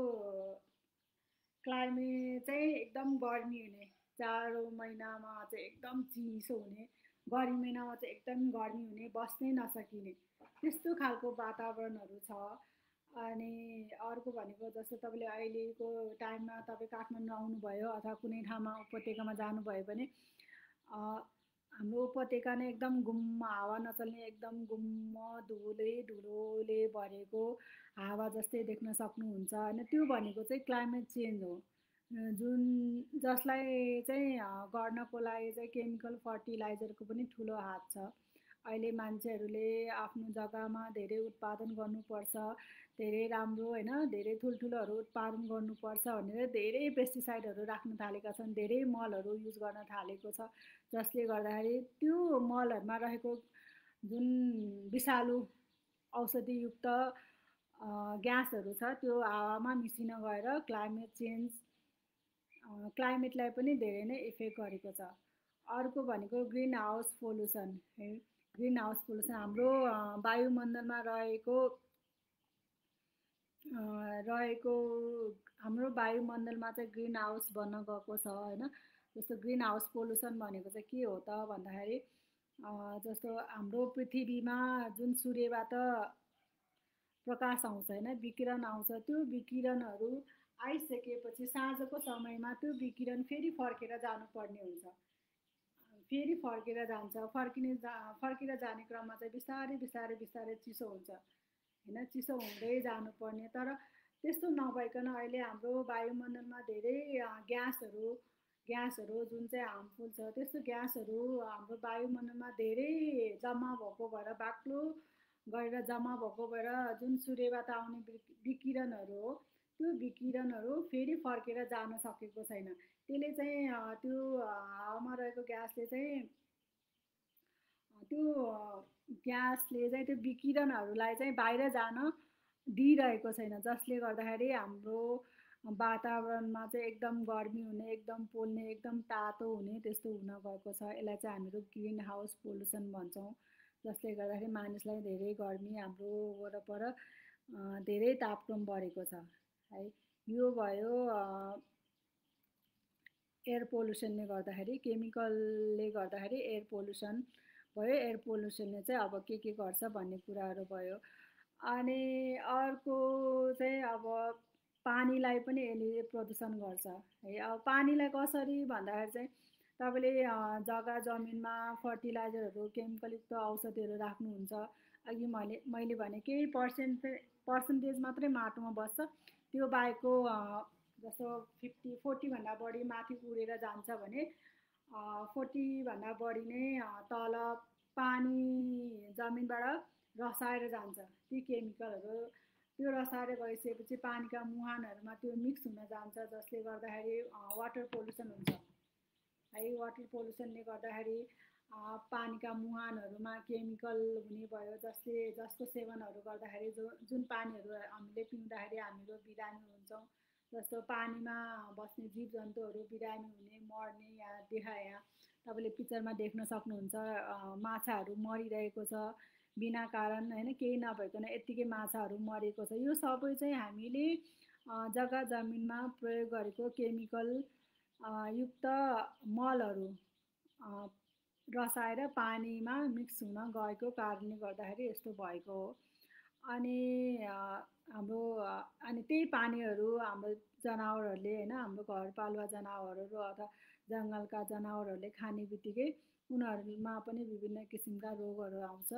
क्लाइमेट चाहिँ एकदम गर्मी हुने, जाडो महिनामा चाहिँ एकदम चिसो हुने, गर्मी महिनामा चाहिँ एकदम गर्मी हुने, बस्नै नसकिने त्यस्तो खालको वातावरणहरू छ। अनि अर्को भनेको जस्तो तपाईँले अहिलेको टाइममा तपाईँ काठमाडौँ आउनुभयो अथवा कुनै ठाउँमा उपत्यकामा जानुभयो भने हाम्रो उपत्यका नै एकदम गुम्म, हावा नचल्ने एकदम गुम्म धुलोले भरेको हावा जस्तै देख्न सक्नुहुन्छ होइन। त्यो भनेको चाहिँ क्लाइमेट चेन्ज हो। जुन जसलाई चाहिँ गर्नको लागि चाहिँ केमिकल फर्टिलाइजरको पनि ठुलो हात छ। अहिले मान्छेहरूले आफ्नो जग्गामा धेरै उत्पादन गर्नुपर्छ, धेरै राम्रो होइन, धेरै ठुल्ठुलोहरू उत्पादन गर्नुपर्छ भनेर धेरै पेस्टिसाइडहरू राख्न थालेका छन्, धेरै मलहरू युज गर्न थालेको छ। जसले गर्दाखेरि त्यो मलहरूमा रहेको जुन विषालु औषधियुक्त ग्यासहरू छ त्यो हावामा मिसिन गएर क्लाइमेटलाई पनि धेरै नै इफेक्ट गरेको छ। अर्को भनेको ग्रिन हाउस पोल्युसन है। ग्रिन हाउस पोल्युसन हाम्रो वायुमण्डलमा रहेको हाम्रो वायुमण्डलमा चाहिँ ग्रिन हाउस बन्न गएको छ होइन। जस्तो ग्रिन हाउस पोल्युसन भनेको चाहिँ के हो त भन्दाखेरि जस्तो हाम्रो पृथ्वीमा जुन सूर्यबाट प्रकाश आउँछ होइन, विकिरण आउँछ, त्यो विकिरणहरू आइसकेपछि साँझको समयमा त्यो विकिरण फेरि फर्केर जानुपर्ने हुन्छ। फेरि फर्केर जान्छ, फर्केर जाने क्रममा चाहिँ बिस्तारै बिस्तारै बिस्तारै चिसो हुन्छ होइन, चिसो हुँदै जानुपर्ने। तर त्यस्तो नभइकन अहिले हाम्रो वायुमण्डलमा धेरै ग्यासहरू जुन चाहिँ हार्मफुल छ त्यस्तो ग्यासहरू हाम्रो वायुमण्डलमा धेरै जम्मा भएको भएर, बाक्लो गरेर जम्मा भएको भएर जुन सूर्यबाट आउने विकिरणहरू हो त्यो विकिरणहरू फेरि फर्केर जान सकेको छैन। त्यसले चाहिँ त्यो हावामा रहेको ग्यासले चाहिँ त्यो ग्यासले चाहिँ त्यो विकिरणहरूलाई चाहिँ बाहिर जान दिइरहेको छैन, जसले गर्दाखेरि हाम्रो वातावरणमा चाहिँ एकदम गर्मी हुने, एकदम पोल्ने, एकदम तातो हुने त्यस्तो हुन गएको छ। यसलाई चाहिँ हामीहरू ग्रिन हाउस पोल्युसन भन्छौँ। जसले गर्दाखेरि मानिसलाई धेरै गर्मी, हाम्रो वरपर धेरै तापक्रम बढेको छ है। यो भयो एयर पोल्युसनले गर्दाखेरि, केमिकलले गर्दाखेरि एयर पोल्युसन भयो। एयर पोल्युसनले चाहिँ अब के गर्छ भन्ने कुराहरू भयो। अनि अर्को चाहिँ अब पानीलाई पनि यसले प्रदूषण गर्छ है। अब पानीलाई कसरी भन्दाखेरि चाहिँ तपाईँले जग्गा जमिनमा फर्टिलाइजरहरू, केमिकलयुक्त औषधिहरू राख्नुहुन्छ, अघि मैले भने केही पर्सेन्टेज मात्रै माटोमा बस्छ, त्यो बाहेकको जस्तो 40भन्दा बढी माथि उडेर जान्छ भने 40भन्दा बढी नै तल पानी जमिनबाट रसाएर जान्छ। ती केमिकलहरू त्यो रसाएर गइसकेपछि पानीका मुहानहरूमा त्यो मिक्स हुन जान्छ, जसले गर्दाखेरि वाटर पोल्युसन हुन्छ है। वाटर पोल्युसनले गर्दाखेरि पानीका मुहानहरूमा केमिकल हुने भयो, जसको सेवनहरू गर्दाखेरि जुन पानीहरू हामीले पिउँदाखेरि हामीहरू बिरामी हुन्छौँ। जस्तो पानीमा बस्ने जीवजन्तुहरू बिरामी हुने, मर्ने यहाँ तपाईँले पिक्चरमा देख्न सक्नुहुन्छ। माछाहरू मरिरहेको छ बिना कारण होइन, केही नभइकन यत्तिकै माछाहरू मरेको छ। यो सबै चाहिँ हामीले जग्गा जमिनमा प्रयोग गरेको केमिकल युक्त मलहरू रसाएर पानीमा मिक्स हुन गएको कारणले गर्दाखेरि यस्तो भएको हो। अनि हाम्रो अनि त्यही पानीहरू हाम्रो जनावरहरूले होइन, हाम्रो घरपालुवा जनावरहरू अथवा जङ्गलका जनावरहरूले खाने बित्तिकै उनीहरूमा पनि विभिन्न किसिमका रोगहरू आउँछ।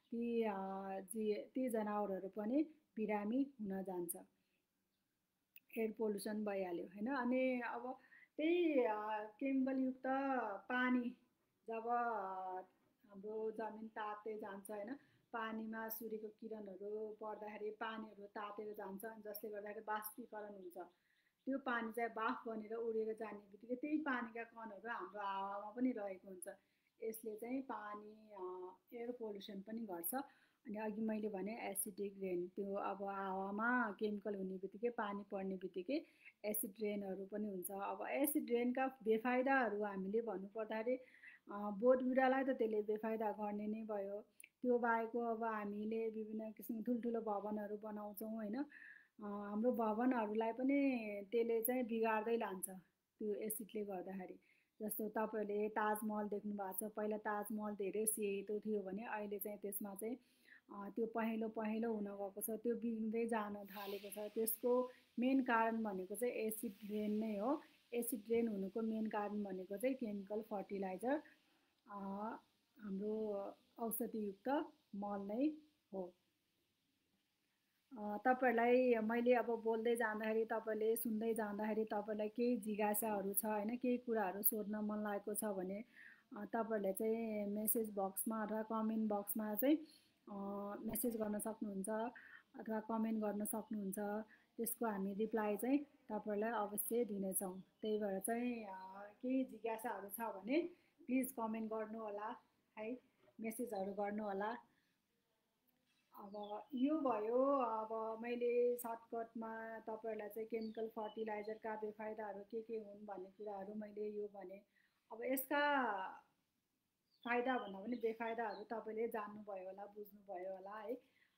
ती जनावरहरू पनि बिरामी हुन जान्छ। एयर पोल्युसन भइहाल्यो होइन। अनि अब त्यही केमिकलयुक्त पानी जब हाम्रो जमिन तात्दै जान्छ होइन, पानीमा सूर्यको किरणहरू पर्दाखेरि पानीहरू तातेर जान्छ, जसले गर्दाखेरि बाष्पीकरण हुन्छ। त्यो पानी चाहिँ बाफ बनेर उडेर जाने बित्तिकै त्यही पानीका कणहरू हाम्रो हावामा पनि रहेको हुन्छ। यसले चाहिँ पानी एयर पोल्युसन पनि गर्छ। अनि अघि मैले भने एसिडिक रेन, त्यो अब हावामा केमिकल हुने बित्तिकै पानी पर्ने बित्तिकै एसिड रेनहरू पनि हुन्छ। अब एसिड रेनका बेफाइदाहरू हामीले भन्नुपर्दाखेरि बोट बिरुवालाई त त्यसले बेफाइदा गर्ने नै भयो। त्यो बाहेकको अब हामीले विभिन्न किसिमको ठुल्ठुलो भवनहरू बनाउँछौँ होइन, हाम्रो भवनहरूलाई पनि त्यसले चाहिँ बिगार्दै लान्छ त्यो एसिडले गर्दाखेरि। जस्तो तपाईँहरूले ताजमहल देख्नु भएको छ, पहिला ताजमहल धेरै सेतो थियो भने अहिले चाहिँ त्यसमा चाहिँ त्यो पहेँलो पहेँलो हुन गएको छ, त्यो बिग्रिँदै जान थालेको छ। त्यसको मेन कारण भनेको चाहिँ एसिड रेन नै हो। एसिड रेन हुनुको मेन कारण भनेको चाहिँ केमिकल फर्टिलाइजर, हाम्रो औषधियुक्त मल नै हो। तपाईँहरूलाई मैले अब बोल्दै जाँदाखेरि, तपाईँले सुन्दै जाँदाखेरि तपाईँलाई केही जिज्ञासाहरू छ होइन, केही कुराहरू सोध्न मन लागेको छ भने तपाईँहरूले चाहिँ मेसेज बक्समा अथवा कमेन्ट बक्समा चाहिँ मेसेज गर्न सक्नुहुन्छ अथवा कमेन्ट गर्न सक्नुहुन्छ। त्यसको हामी रिप्लाई चाहिँ तपाईँहरूलाई अवश्य दिनेछौँ। त्यही भएर चाहिँ केही जिज्ञासाहरू छ भने प्लिज कमेन्ट गर्नुहोला है, मेसेजहरू गर्नुहोला। अब यो भयो, अब मैले सर्टकटमा तपाईँहरूलाई चाहिँ केमिकल फर्टिलाइजरका बेफाइदाहरू के हुन् भन्ने कुराहरू मैले यो भने। अब यसका फाइदा भन्दा पनि बेफाइदाहरू तपाईँले जान्नुभयो होला, बुझ्नुभयो होला है।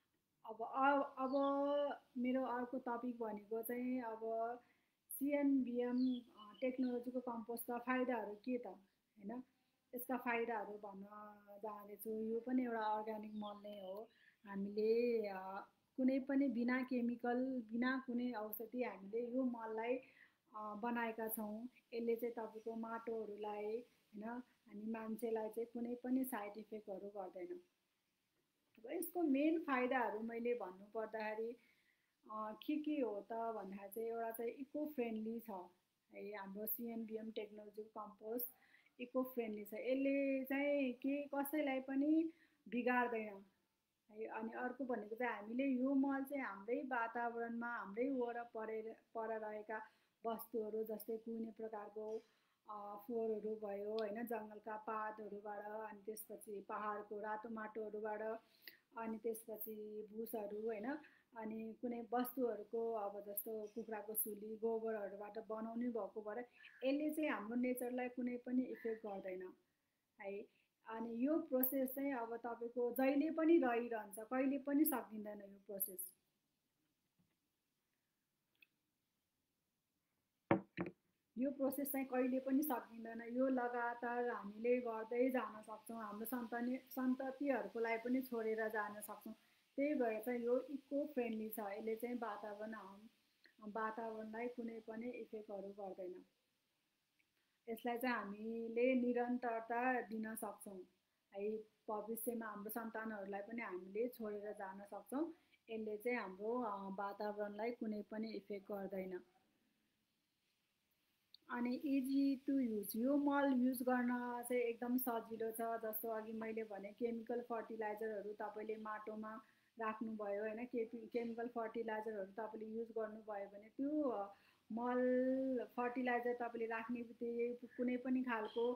अब मेरो अर्को टपिक भनेको चाहिँ अब सिएनबिएम टेक्नोलोजीको कम्पोस्टका फाइदाहरू के त होइन, यसका फाइदाहरू भन्न जाँदैछु। यो पनि एउटा अर्ग्यानिक मल नै हो। हामीले कुनै पनि बिना केमिकल, बिना कुनै औषधि हामीले यो मललाई बनाएका छौँ। यसले चाहिँ तपाईँको माटोहरूलाई होइन, हामी मान्छेलाई चाहिँ कुनै पनि साइड इफेक्टहरू गर्दैन। अब यसको मेन फाइदाहरू मैले भन्नु पर्दाखेरि के हो त भन्दाखेरि चाहिँ एउटा चाहिँ इको फ्रेन्डली छ है। हाम्रो CNBM technology compost eco friendly छ। यसले चाहिँ के कसैलाई पनि बिगार्दैन है। अनि अर्को भनेको चाहिँ हामीले यो मल चाहिँ हाम्रै वातावरणमा, हाम्रै पर रहेका वस्तुहरू जस्तै कुनै प्रकारको फोहोरहरू भयो होइन, जङ्गलका पातहरूबाट, अनि त्यसपछि पहाडको रातो माटोहरूबाट, अनि त्यसपछि भुसहरू होइन, अनि कुनै वस्तुहरूको अब जस्तो कुखुराको सुली, गोबरहरूबाट बनाउनु भएको भएर यसले चाहिँ हाम्रो नेचरलाई कुनै पनि इफेक्ट गर्दैन है। अनि यो प्रोसेस चाहिँ अब तपाईँको जहिले पनि रहिरहन्छ, कहिले पनि सकिँदैन यो प्रोसेस। यो प्रोसेस चाहिँ कहिले पनि सकिँदैन। यो लगातार हामीले गर्दै जान सक्छौँ, हाम्रो सन्ततिहरूको लागि पनि छोडेर जान सक्छौँ। त्यही भएर चाहिँ यो इको फ्रेन्डली छ। यसले चाहिँ वातावरणलाई कुनै पनि इफेक्टहरू गर्दैन। यसलाई चाहिँ हामीले निरन्तरता दिन सक्छौँ है। भविष्यमा हाम्रो सन्तानहरूलाई पनि हामीले छोडेर जान सक्छौँ। यसले चाहिँ हाम्रो वातावरणलाई कुनै पनि इफेक्ट गर्दैन। अनि इजी टु युज, यो मल युज गर्न चाहिँ एकदम सजिलो छ। जस्तो अघि मैले भने केमिकल फर्टिलाइजरहरू तपाईँले माटोमा राख्नुभयो होइन, केमिकल फर्टिलाइजरहरू तपाईँले युज गर्नुभयो भने त्यो मल फर्टिलाइजर तपाईँले राख्ने बित्तिकै कुनै पनि खालको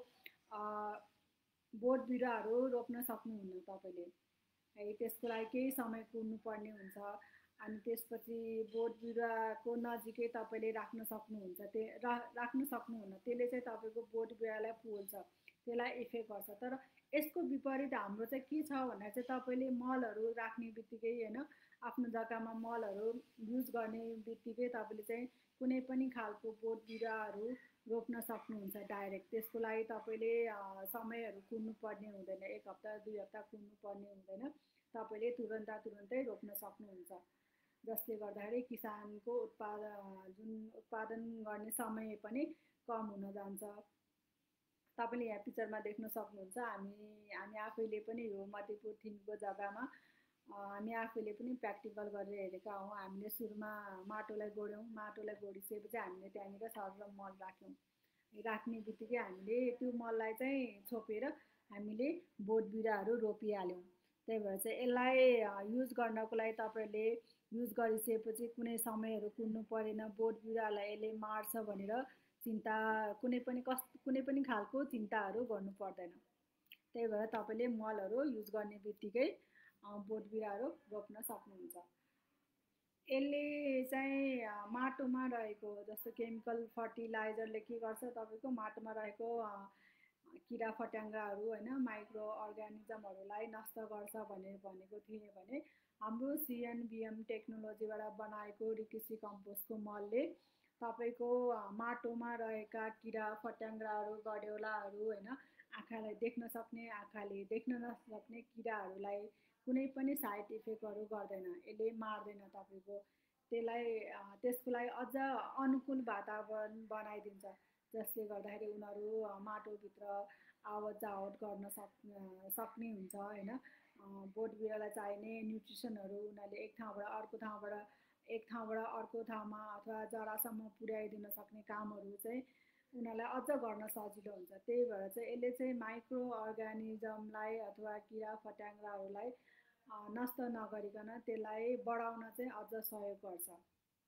बोट बिरुवाहरू रोप्न सक्नुहुन्न तपाईँले है। त्यसको लागि केही समय कुर्नुपर्ने हुन्छ। अनि त्यसपछि बोट बिरुवाको नजिकै तपाईँले राख्न सक्नुहुन्छ, राख्न सक्नुहुन्न। त्यसले चाहिँ तपाईँको बोट बिरुवालाई पोल्छ, त्यसलाई इफेक्ट गर्छ। तर यसको विपरीत हाम्रो चाहिँ के छ भन्दा चाहिँ तपाईँले मलहरू राख्ने बित्तिकै होइन, आफ्नो जग्गामा मलहरू युज गर्ने बित्तिकै तपाईँले चाहिँ कुनै पनि खालको बोट बिरुवाहरू रोप्न सक्नुहुन्छ डाइरेक्ट। त्यसको लागि तपाईँले समयहरू कुर्नुपर्ने हुँदैन, 1 हप्ता 2 हप्ता कुर्नुपर्ने हुँदैन। तपाईँले तुरुन्तै रोप्न सक्नुहुन्छ। जसले गर्दाखेरि किसानको उत्पादन गर्ने समय पनि कम हुन जान्छ। तपाईँले यहाँ पिक्चरमा देख्न सक्नुहुन्छ, हामी आफैले पनि यो मध्यपुर थिम्पूको जग्गामा हामी आफैले पनि प्र्याक्टिकल गरेर हेरेका हौँ। हामीले सुरुमा माटोलाई गोड्यौँ, माटोलाई गोडिसकेपछि हामीले त्यहाँनिर सरल मल राख्यौँ। राख्ने बित्तिकै हामीले त्यो मललाई चाहिँ छोपेर हामीले बोट बिरुवाहरू रोपिहाल्यौँ। त्यही भएर चाहिँ यसलाई युज गर्नको लागि तपाईँहरूले युज गरिसकेपछि कुनै समयहरू कुर्नु परेन, बोट बिरुवालाई यसले मार्छ भनेर चिन्ता कुनै पनि खालको चिन्ताहरू गर्नु पर्दैन। त्यही भएर तपाईँले मलहरू युज गर्ने बित्तिकै बोट बिरुवाहरू रोप्न सक्नुहुन्छ। यसले चाहिँ माटोमा रहेको जस्तो केमिकल फर्टिलाइजरले के गर्छ, तपाईँको माटोमा रहेको किरा फट्याङ्ग्राहरू होइन, माइक्रो अर्गानिजमहरूलाई नष्ट गर्छ भनेको थिएँ भने हाम्रो सिएनबिएम टेक्नोलोजीबाट बनाएको रिकिसी कम्पोस्टको मलले तपाईँको माटोमा रहेका किरा फट्याङ्ग्राहरू गड्यौलाहरू होइन आँखालाई देख्न सक्ने आँखाले देख्न नसक्ने किराहरूलाई कुनै पनि साइड इफेक्टहरू गर्दैन, यसले मार्दैन तपाईँको त्यसलाई त्यसको लागि अझ अनुकूल वातावरण बनाइदिन्छ जसले गर्दाखेरि उनीहरू माटोभित्र आवत जावत गर्न सक्ने हुन्छ होइन। बोट बिरुवालाई चाहिने न्युट्रिसनहरू उनीहरूले एक ठाउँबाट अर्को ठाउँमा अथवा जरासम्म पुर्याइदिन सक्ने कामहरू चाहिँ उनीहरूलाई अझ गर्न सजिलो हुन्छ। त्यही भएर चाहिँ यसले चाहिँ माइक्रो अर्गानिजमलाई अथवा किरा फट्याङ्ग्राहरूलाई नष्ट नगरिकन त्यसलाई बढाउन चाहिँ अझ सहयोग गर्छ।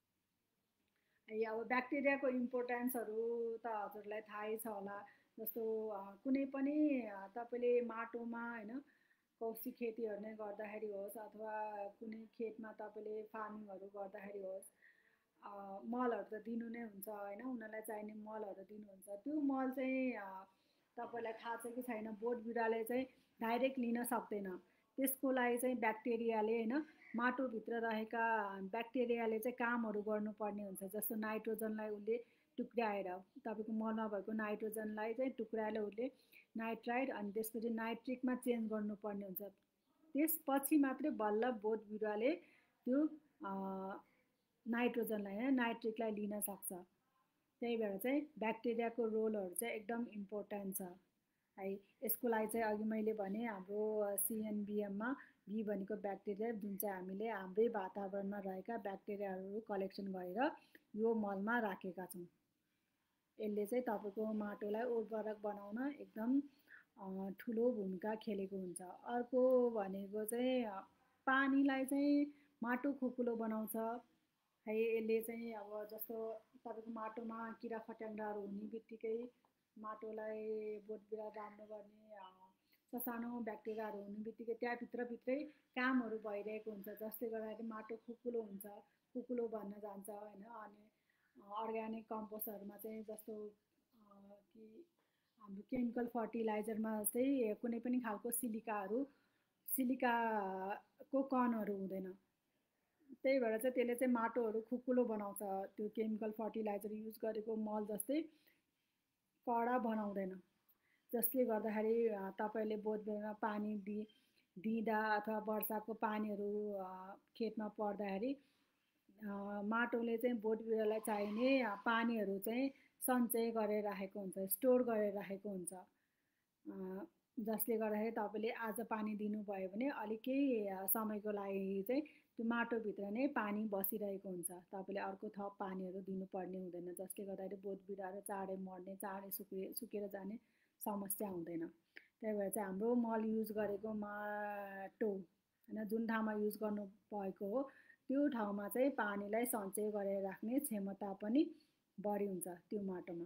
अब ब्याक्टेरियाको इम्पोर्टेन्सहरू त हजुरलाई थाहै छ होला। जस्तो कुनै पनि तपाईँले माटोमा होइन कौशी खेतीहरू नै गर्दाखेरि होस् अथवा कुनै खेतमा तपाईँले फार्मिङहरू गर्दाखेरि होस् मलहरू त दिनु नै हुन्छ होइन, उनीहरूलाई चाहिने मलहरू दिनुहुन्छ। त्यो मल चाहिँ तपाईँलाई थाहा छ कि छैन, बोट बिरुवाले चाहिँ डाइरेक्ट लिन सक्दैन। त्यसको लागि चाहिँ ब्याक्टेरियाले होइन माटोभित्र रहेका ब्याक्टेरियाले चाहिँ कामहरू गर्नुपर्ने हुन्छ। जस्तो नाइट्रोजनलाई उसले टुक्राएर तपाईँको मलमा भएको नाइट्रोजनलाई चाहिँ टुक्राएर उसले नाइट्राइट अनि त्यसपछि नाइट्रिकमा चेन्ज गर्नुपर्ने हुन्छ। त्यसपछि मात्रै बल्ल बोट बिरुवाले त्यो नाइट्रोजनलाई होइन नाइट्रिकलाई लिन सक्छ। त्यही भएर चाहिँ ब्याक्टेरियाको रोलहरू चाहिँ एकदम इम्पोर्टेन्ट छ है। यसको लागि चाहिँ अघि मैले भने हाम्रो सिएनबिएममा बी भनेको ब्याक्टेरिया जुन चाहिँ हामीले हाम्रै वातावरणमा रहेका ब्याक्टेरियाहरू कलेक्सन गरेर यो मलमा राखेका छौँ। यसले चाहिँ तपाईँको माटोलाई उर्वरक बनाउन एकदम ठुलो भूमिका खेलेको हुन्छ। अर्को भनेको चाहिँ पानीलाई चाहिँ माटो खुकुलो बनाउँछ है। यसले चाहिँ अब जस्तो तपाईँको माटोमा किरा फट्याङ्ग्राहरू हुने बित्तिकै माटोलाई बोट बिरुवा राम्रो गर्ने ससानो ब्याक्टेरियाहरू हुने बित्तिकै त्यहाँभित्रभित्रै कामहरू भइरहेको हुन्छ जसले गर्दाखेरि माटो खुकुलो हुन्छ, खुकुलो भन्न जान्छ होइन। अनि अर्ग्यानिक कम्पोस्टहरूमा चाहिँ जस्तो कि हाम्रो केमिकल फर्टिलाइजरमा जस्तै कुनै पनि खालको सिलिकाको कणहरू हुँदैन। त्यही भएर चाहिँ त्यसले चाहिँ माटोहरू खुकुलो बनाउँछ। त्यो केमिकल फर्टिलाइजर युज गरेको मल जस्तै कडा बनाउँदैन। जसले गर्दाखेरि तपाईँले बोट बिरुवामा पानी दिँदा अथवा वर्षाको पानीहरू खेतमा पर्दाखेरि माटोले चाहिँ बोट बिरुवालाई चाहिने पानीहरू चाहिँ सञ्चय गरेर राखेको हुन्छ, स्टोर गरेर राखेको हुन्छ। जसले गर्दाखेरि तपाईँले आज पानी दिनुभयो भने अलिक केही समयको लागि चाहिँ त्यो माटोभित्र नै पानी बसिरहेको हुन्छ, तपाईँले अर्को थप पानीहरू दिनुपर्ने हुँदैन। जसले गर्दाखेरि बोट बिरुवाहरू चाँडै मर्ने चाँडै सुकेर जाने समस्या हुँदैन। त्यही भएर चाहिँ हाम्रो मल युज गरेको माटो होइन जुन ठाउँमा युज गर्नु भएको हो त्यो ठाउँमा चाहिँ पानीलाई सञ्चय गरेर राख्ने क्षमता पनि बढी हुन्छ त्यो माटोमा।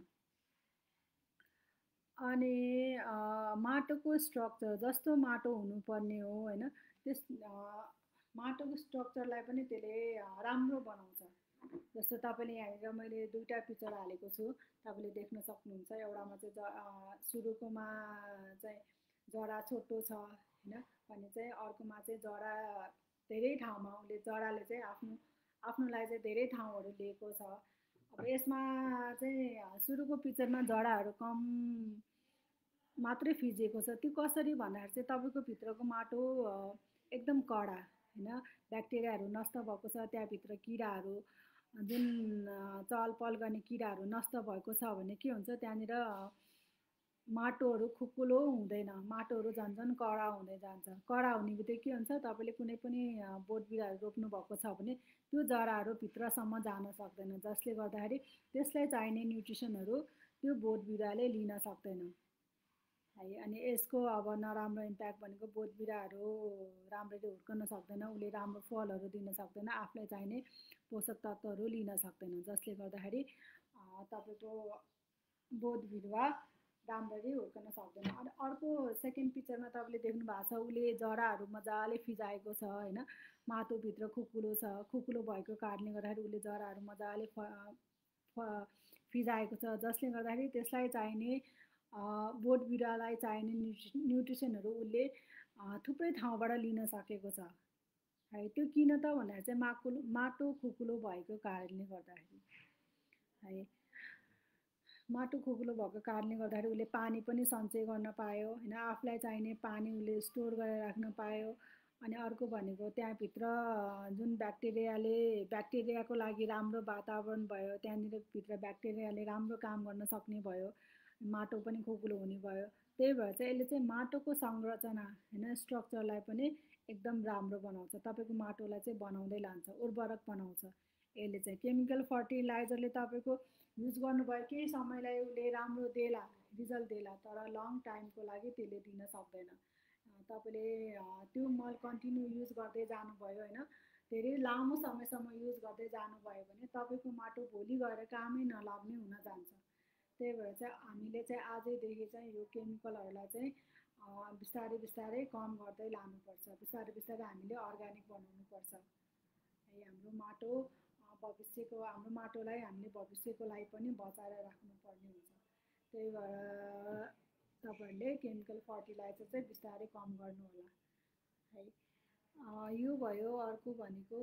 अनि माटोको स्ट्रक्चर जस्तो माटो हुनुपर्ने हो होइन त्यस माटोको स्ट्रक्चरलाई पनि त्यसले राम्रो बनाउँछ। जस्तो तपाईँले यहाँनिर मैले दुईवटा पिक्चर हालेको छु, तपाईँले देख्न सक्नुहुन्छ। एउटामा चाहिँ सुरुकोमा चाहिँ जरा छोटो छ होइन भने चाहिँ अर्कोमा चाहिँ जरा धेरै ठाउँमा उसले जराले चाहिँ आफ्नोलाई चाहिँ धेरै ठाउँहरू लिएको छ। अब यसमा चाहिँ सुरुको पिक्चरमा जराहरू कम मात्रै फिजिएको छ। त्यो कसरी भन्दाखेरि चाहिँ तपाईँको भित्रको माटो एकदम कडा होइन, ब्याक्टेरियाहरू नष्ट भएको छ, त्यहाँभित्र किराहरू जुन चहलपहल गर्ने किराहरू नष्ट भएको छ भने के हुन्छ त्यहाँनिर माटोहरू खुकुलो हुँदैन, माटोहरू झन् झन् कडा हुँदै जान्छ। कडा हुने बित्तिकै के हुन्छ तपाईँले कुनै पनि बोट बिरुवाहरू रोप्नु भएको छ भने त्यो जराहरू भित्रसम्म जान सक्दैन, जसले गर्दाखेरि त्यसलाई चाहिने न्युट्रिसनहरू त्यो बोट बिरुवाले लिन सक्दैन है। अनि यसको अब नराम्रो इम्प्याक्ट भनेको बोट बिरुवाहरू राम्ररी हुर्कन सक्दैन, उसले राम्रो फलहरू दिन सक्दैन, आफूलाई चाहिने पोषक तत्त्वहरू लिन सक्दैन, जसले गर्दाखेरि तपाईँको बोट बिरुवा राम्ररी हुर्कन सक्दैन। अनि अर्को सेकेन्ड पिक्चरमा तपाईँले देख्नु भएको छ उसले जराहरू मजाले फिजाएको छ होइन, माटोभित्र खुकुलो छ, खुकुलो भएको कारणले गर्दाखेरि उसले जराहरू मजाले फिजाएको छ, जसले गर्दाखेरि त्यसलाई चाहिने बोट बिरुवालाई चाहिने न्युट्रिसनहरू उसले थुप्रै ठाउँबाट लिन सकेको छ। है। त्यो किन त भन्दाखेरि चाहिँ माटो खुकुलो भएको कारणले गर्दाखेरि है। माटो खोक्लो भएको कारणले गर्दाखेरि उसले पानी पनि सञ्चय गर्न पायो होइन, आफूलाई चाहिने पानी उसले स्टोर गरेर राख्न पायो। अनि अर्को भनेको त्यहाँभित्र जुन ब्याक्टेरियाको लागि राम्रो वातावरण भयो, त्यहाँनिर भित्र ब्याक्टेरियाले राम्रो काम गर्न सक्ने भयो, माटो पनि खोक्लो हुने भयो। त्यही भएर चाहिँ यसले चाहिँ माटोको संरचना होइन, स्ट्रक्चरलाई पनि एकदम राम्रो बनाउँछ, तपाईँको माटोलाई चाहिँ बनाउँदै लान्छ, उर्वरक बनाउँछ। यसले चाहिँ केमिकल फर्टिलाइजरले तपाईँको युज गर्नुभयो केही समयलाई उसले राम्रो देला, रिजल्ट देला, तर लङ टाइमको लागि त्यसले दिन सक्दैन। तपाईँले त्यो मल कन्टिन्यू युज गर्दै जानुभयो होइन, धेरै लामो समयसम्म युज गर्दै जानुभयो भने तपाईँको माटो भोलि गएर कामै नलाग्ने हुन जान्छ। त्यही भएर चाहिँ हामीले चाहिँ आजैदेखि चाहिँ यो केमिकलहरूलाई चाहिँ बिस्तारै बिस्तारै कम गर्दै लानुपर्छ, बिस्तारै बिस्तारै हामीले अर्ग्यानिक बनाउनुपर्छ है। हाम्रो माटो भविष्यको, हाम्रो माटोलाई हामीले भविष्यको लागि पनि बचाएर राख्नुपर्ने हुन्छ। त्यही भएर तपाईँहरूले केमिकल फर्टिलाइजर चाहिँ बिस्तारै कम गर्नु होला है। यो भयो। अर्को भनेको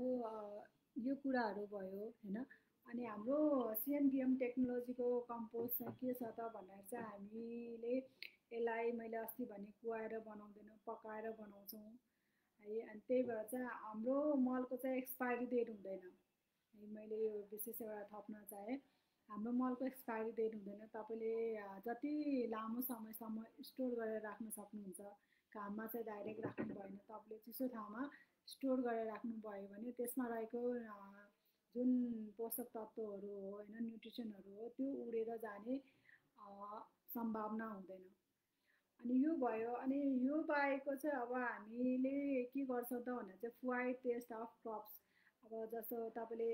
यो कुराहरू भयो होइन। अनि हाम्रो सिएनबिएम टेक्नोलोजीको कम्पोस्ट चाहिँ के छ त भन्दाखेरि चाहिँ हामीले यसलाई मैले अस्ति भने कुहाएर बनाउँदैनौँ, पकाएर बनाउँछौँ है। अनि त्यही भएर चाहिँ हाम्रो मलको चाहिँ एक्सपायरी डेट हुँदैन है। मैले यो विशेष एउटा थप्न चाहेँ, हाम्रो मलको एक्सपायरी डेट हुँदैन। तपाईँले जति लामो समयसम्म स्टोर गरेर राख्न सक्नुहुन्छ। घाममा चाहिँ डाइरेक्ट राख्नु भएन, तपाईँले चिसो ठाउँमा स्टोर गरेर राख्नुभयो भने त्यसमा रहेको जुन पोषक तत्त्वहरू हो होइन, न्युट्रिसनहरू हो, त्यो उडेर जाने सम्भावना हुँदैन। अनि यो भयो। अनि यो बाहेकको चाहिँ अब हामीले के गर्छौँ त भन्दा चाहिँ फ्वाइड टेस्ट अफ क्रप्स। अब जस्तो तपाईँले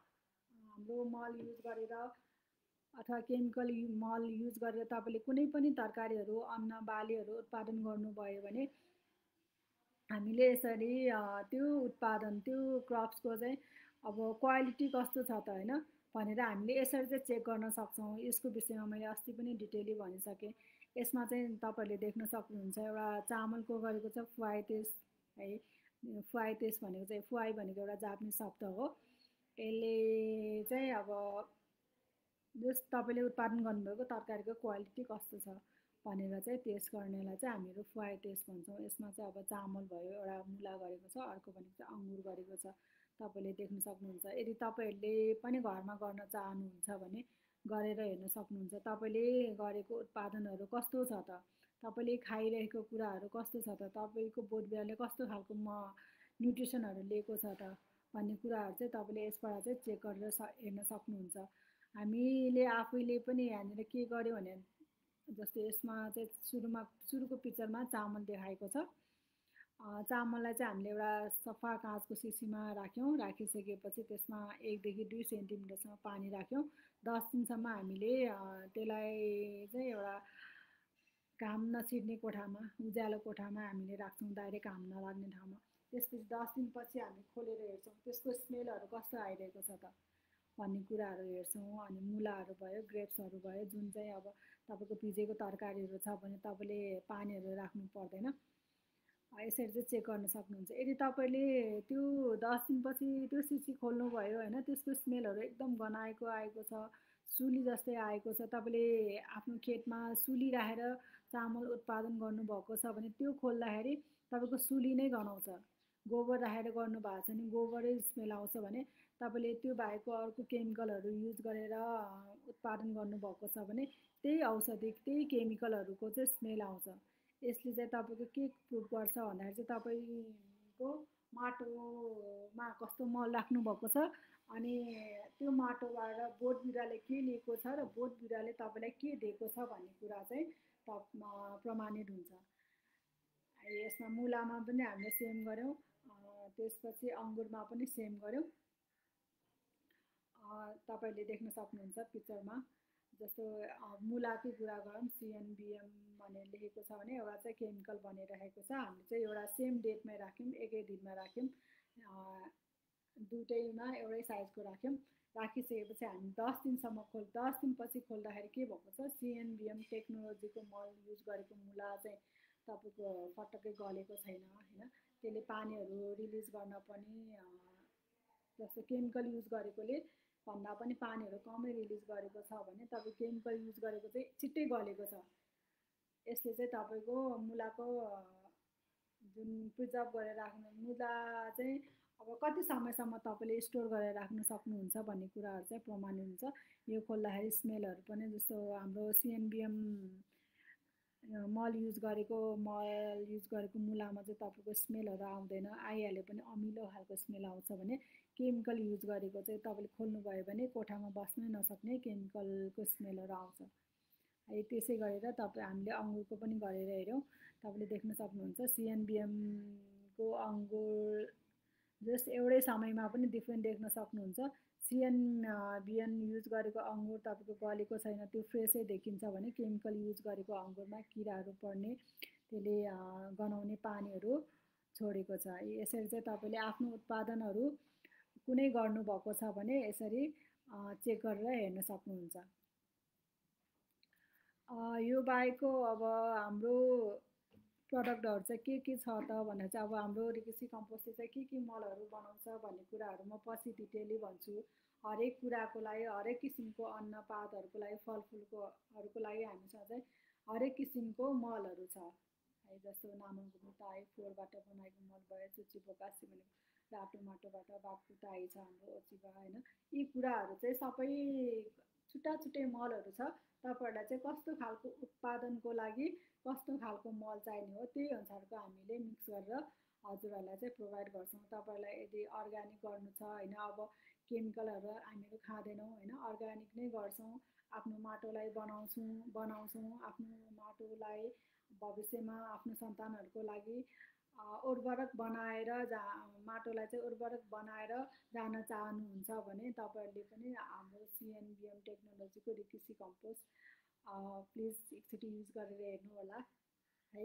हाम्रो मल युज गरेर अथवा केमिकल मल युज गरेर तपाईँले कुनै पनि तरकारीहरू, अन्न बालीहरू उत्पादन गर्नुभयो भने हामीले यसरी त्यो उत्पादन, त्यो क्रप्सको चाहिँ अब क्वालिटी कस्तो छ त होइन भनेर हामीले यसरी चाहिँ चेक गर्न सक्छौँ। यसको विषयमा मैले अस्ति पनि डिटेली भनिसकेँ। यसमा चाहिँ तपाईँहरूले देख्न सक्नुहुन्छ, एउटा चामलको गरेको छ फुवाई टेस्ट है। फुवाई टेस्ट भनेको चाहिँ, फुवाई भनेको एउटा जापानिज शब्द हो। यसले चाहिँ अब जस तपाईँले उत्पादन गर्नुभएको तरकारीको क्वालिटी कस्तो छ भनेर चाहिँ टेस्ट गर्नेलाई चाहिँ हामीहरू फ्वाई टेस्ट भन्छौँ। यसमा चाहिँ अब चामल भयो, एउटा मुला गरेको छ, अर्को भनेको चाहिँ अङ्गुर गरेको छ, तपाईँले देख्न सक्नुहुन्छ। यदि तपाईँहरूले पनि घरमा गर्न चाहनुहुन्छ भने गरेर हेर्न सक्नुहुन्छ, तपाईँले गरेको उत्पादनहरू कस्तो छ त, तपाईँले खाइरहेको कुराहरू कस्तो छ त, तपाईँको बोटबिरुवाले कस्तो खालको न्युट्रिसनहरू लिएको छ त भन्ने कुराहरू चाहिँ तपाईँले यसबाट चाहिँ चेक गरेर हेर्न सक्नुहुन्छ। हामीले आफैले पनि यहाँनिर के गर्यो भने, जस्तै यसमा चाहिँ सुरुको पिक्चरमा चामल देखाएको छ। चामललाई चाहिँ हामीले एउटा सफा काँचको सिसीमा राख्यौँ, राखिसकेपछि त्यसमा 1 देखि 2 सेन्टिमिटरसम्म पानी राख्यौँ। 10 दिनसम्म हामीले त्यसलाई चाहिँ एउटा घाम नछिर्ने कोठामा, उज्यालो कोठामा हामीले राख्छौँ, डाइरेक्ट घाम नलाग्ने ठाउँमा। त्यसपछि 10 दिनपछि हामी खोलेर हेर्छौँ त्यसको स्मेलहरू कस्तो आइरहेको छ त भन्ने कुराहरू हेर्छौँ। अनि मुलाहरू भयो, ग्रेप्सहरू भयो, जुन चाहिँ अब तपाईँको भिजेको तरकारीहरू छ भने तपाईँले पानीहरू राख्नु पर्दैन। यसरी चाहिँ चेक गर्न सक्नुहुन्छ। यदि तपाईँले त्यो 10 दिनपछि त्यो सिसी खोल्नुभयो होइन, त्यसको स्मेलहरू एकदम गनाएको आएको छ, सुली जस्तै आएको छ, तपाईँले आफ्नो खेतमा सुली राखेर चामल उत्पादन गर्नुभएको छ भने त्यो खोल्दाखेरि तपाईँको सुली नै गनाउँछ। गोबर राखेर गर्नुभएको छ भने गोबरै स्मेल आउँछ भने तपाईँले त्यो बाहेकको अर्को केमिकलहरू युज गरेर उत्पादन गर्नुभएको छ भने त्यही औषधि, त्यही केमिकलहरूको चाहिँ स्मेल आउँछ। यसले चाहिँ तपाईँको के प्रुभ गर्छ भन्दाखेरि चाहिँ तपाईँको माटोमा कस्तो मल राख्नुभएको छ, अनि त्यो माटोबाट बोट बिरुवाले के लिएको छ र बोट बिरुवाले तपाईँलाई के दिएको छ भन्ने कुरा चाहिँ प्रमाणित हुन्छ। यसमा मुलामा पनि हामीले सेम गऱ्यौँ, त्यसपछि अङ्गुरमा पनि सेम गऱ्यौँ। तपाईँले देख्न सक्नुहुन्छ पिक्चरमा। जस्तो मुलाकै कुरा गरौँ, सिएनबिएम भनेर लेखेको छ भने एउटा चाहिँ केमिकल बनिरहेको छ। हामीले चाहिँ एउटा सेम डेटमै राख्यौँ, एकै दिनमा राख्यौँ, दुइटैमा एउटै साइजको राख्यौँ। राखिसकेपछि हामी 10 दिनसम्म 10 दिनपछि खोल्दाखेरि के भएको छ, सिएनबिएम टेक्नोलोजीको मल युज गरेको मुला चाहिँ तपाईँको पटक्कै गलेको छैन होइन। त्यसले पानीहरू रिलिज गर्न पनि जस्तो केमिकल युज गरेकोले भन्दा पनि पानीहरू कमै रिलिज गरेको छ भने तपाईँ केमिकल युज गरेको चाहिँ छिट्टै गलेको छ। यसले चाहिँ तपाईँको मुलाको जुन प्रिजर्भ गरेर राख्नु मुला चाहिँ अब कति समयसम्म तपाईँले स्टोर गरेर राख्न सक्नुहुन्छ भन्ने कुराहरू चाहिँ प्रमाणित हुन्छ। यो खोल्दाखेरि स्मेलहरू पनि जस्तो हाम्रो सिएनबिएम मल युज गरेको मुलामा चाहिँ तपाईँको स्मेलहरू आउँदैन, आइहाल्यो भने अमिलो खालको स्मेल आउँछ भने केमिकल युज गरेको चाहिँ तपाईँले खोल्नुभयो भने कोठामा बस्नै नसक्ने केमिकलको स्मेलहरू आउँछ है। त्यसै गरेर हामीले अङ्गुरको पनि गरेर हेऱ्यौँ, तपाईँले देख्न सक्नुहुन्छ सिएनबिएमको अङ्गुर जस्ट एउटै समयमा पनि डिफ्रेन्ट देख्न सक्नुहुन्छ। बिएन युज गरेको अङ्गुर तपाईँको गलेको छैन, त्यो फ्रेसै देखिन्छ भने केमिकल युज गरेको अङ्गुरमा किराहरू पर्ने, त्यसले गनाउने पानीहरू छोडेको छ। यसरी चाहिँ तपाईँले आफ्नो उत्पादनहरू कुनै गर्नुभएको छ भने यसरी चेक गरेर हेर्न सक्नुहुन्छ। यो बाहेकको अब हाम्रो प्रडक्टहरू चाहिँ के छ त भनेर चाहिँ अब हाम्रो रिकेसी कम्पोस्टले चाहिँ के मलहरू बनाउँछ भन्ने कुराहरू म पछि डिटेली भन्छु। हरेक कुराको लागि, हरेक किसिमको अन्नपातहरूको लागि, फलफुलकोहरूको लागि हामीसँग चाहिँ हरेक किसिमको मलहरू छ है। जस्तो नामङको ताई फोहोरबाट बनाएको मल भयो, चुची बोकासी भनेको रातो माटोबाट बाघको ताई छ हाम्रो ओचिबा होइन। यी कुराहरू चाहिँ सबै छुट्टा छुट्टै मलहरू छ। तपाईँहरूलाई चाहिँ कस्तो खालको उत्पादनको लागि कस्तो खालको मल चाहिने हो त्यही अनुसारको हामीले मिक्स गरेर हजुरहरूलाई चाहिँ प्रोभाइड गर्छौँ। तपाईँहरूलाई यदि अर्ग्यानिक गर्नु छ होइन, अब केमिकलहरू हामीहरू खाँदैनौँ होइन, अर्ग्यानिक नै गर्छौँ, आफ्नो माटोलाई बनाउँछौँ आफ्नो माटोलाई भविष्यमा आफ्नो सन्तानहरूको लागि उर्वरक बनाएर माटोलाई चाहिँ उर्वरक बनाएर जान चाहनुहुन्छ भने तपाईँहरूले पनि हाम्रो सिएनबिएम टेक्नोलोजीको रिकेसी कम्पोस्ट प्लिज एकचोटि युज गरेर हेर्नु होला है।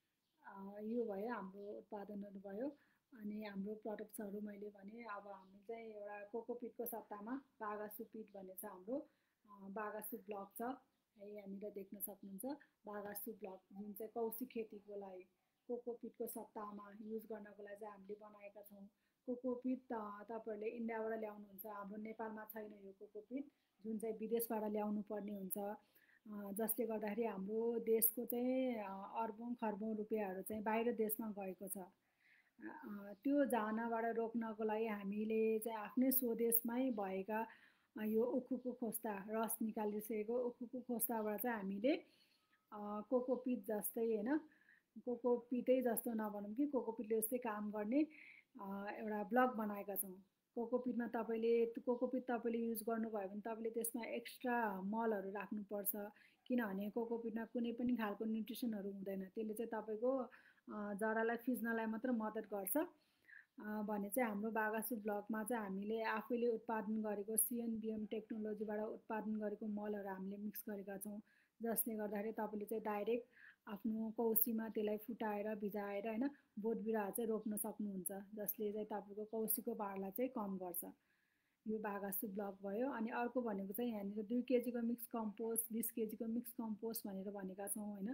यो भयो हाम्रो उत्पादनहरू भयो। अनि हाम्रो प्रडक्ट्सहरू मैले भने अब हामी चाहिँ एउटा कोकोपिटको सट्टामा बागासु पिट भन्ने छ हाम्रो बागासु ब्लक छ है, यहाँनिर देख्न सक्नुहुन्छ बागासु ब्लक जुन चाहिँ कौशी खेतीको लागि कोकोपिटको सट्टामा युज गर्नको लागि चाहिँ हामीले बनाएका छौँ। कोकोपिट तपाईँहरूले इन्डियाबाट ल्याउनुहुन्छ, हाम्रो नेपालमा छैन यो कोकोपिट, जुन चाहिँ विदेशबाट ल्याउनु पर्ने हुन्छ, जसले गर्दाखेरि हाम्रो देशको चाहिँ अर्बौँ खर्बौँ रुपियाँहरू चाहिँ बाहिर देशमा गएको छ। त्यो जानबाट रोक्नको लागि हामीले चाहिँ आफ्नै स्वदेशमै भएका यो उखुको खोस्टा रस निकालिसकेको उखुको खोस्टाबाट चाहिँ हामीले कोकोपिट जस्तै होइन, कोकोपिटै जस्तो नभनौँ कि कोकोपिटले जस्तै काम गर्ने एउटा ब्लक बनाएका छौँ। कोकोपिटमा कोकोपिट तपाईँले युज गर्नुभयो भने तपाईँले त्यसमा एक्स्ट्रा मलहरू राख्नुपर्छ, किनभने कोकोपिटमा कुनै पनि खालको न्युट्रिसनहरू हुँदैन। त्यसले चाहिँ तपाईँको जरालाई फिज्नलाई मात्र मद्दत गर्छ भने चाहिँ हाम्रो बागासु ब्लकमा चाहिँ हामीले आफैले उत्पादन गरेको सिएनबिएम टेक्नोलोजीबाट उत्पादन गरेको मलहरू हामीले मिक्स गरेका छौँ, जसले गर्दाखेरि तपाईँले चाहिँ डाइरेक्ट आफ्नो कौसीमा त्यसलाई फुटाएर भिजाएर होइन बोट बिरुवाहरू चाहिँ रोप्न सक्नुहुन्छ, जसले चाहिँ तपाईँको कौसीको भाडलाई चाहिँ कम गर्छ। यो बागासु ब्लक भयो। अनि अर्को भनेको चाहिँ यहाँनिर 2 केजीको मिक्स कम्पोस्ट 20 केजीको मिक्स कम्पोस्ट भनेर भनेका छौँ होइन।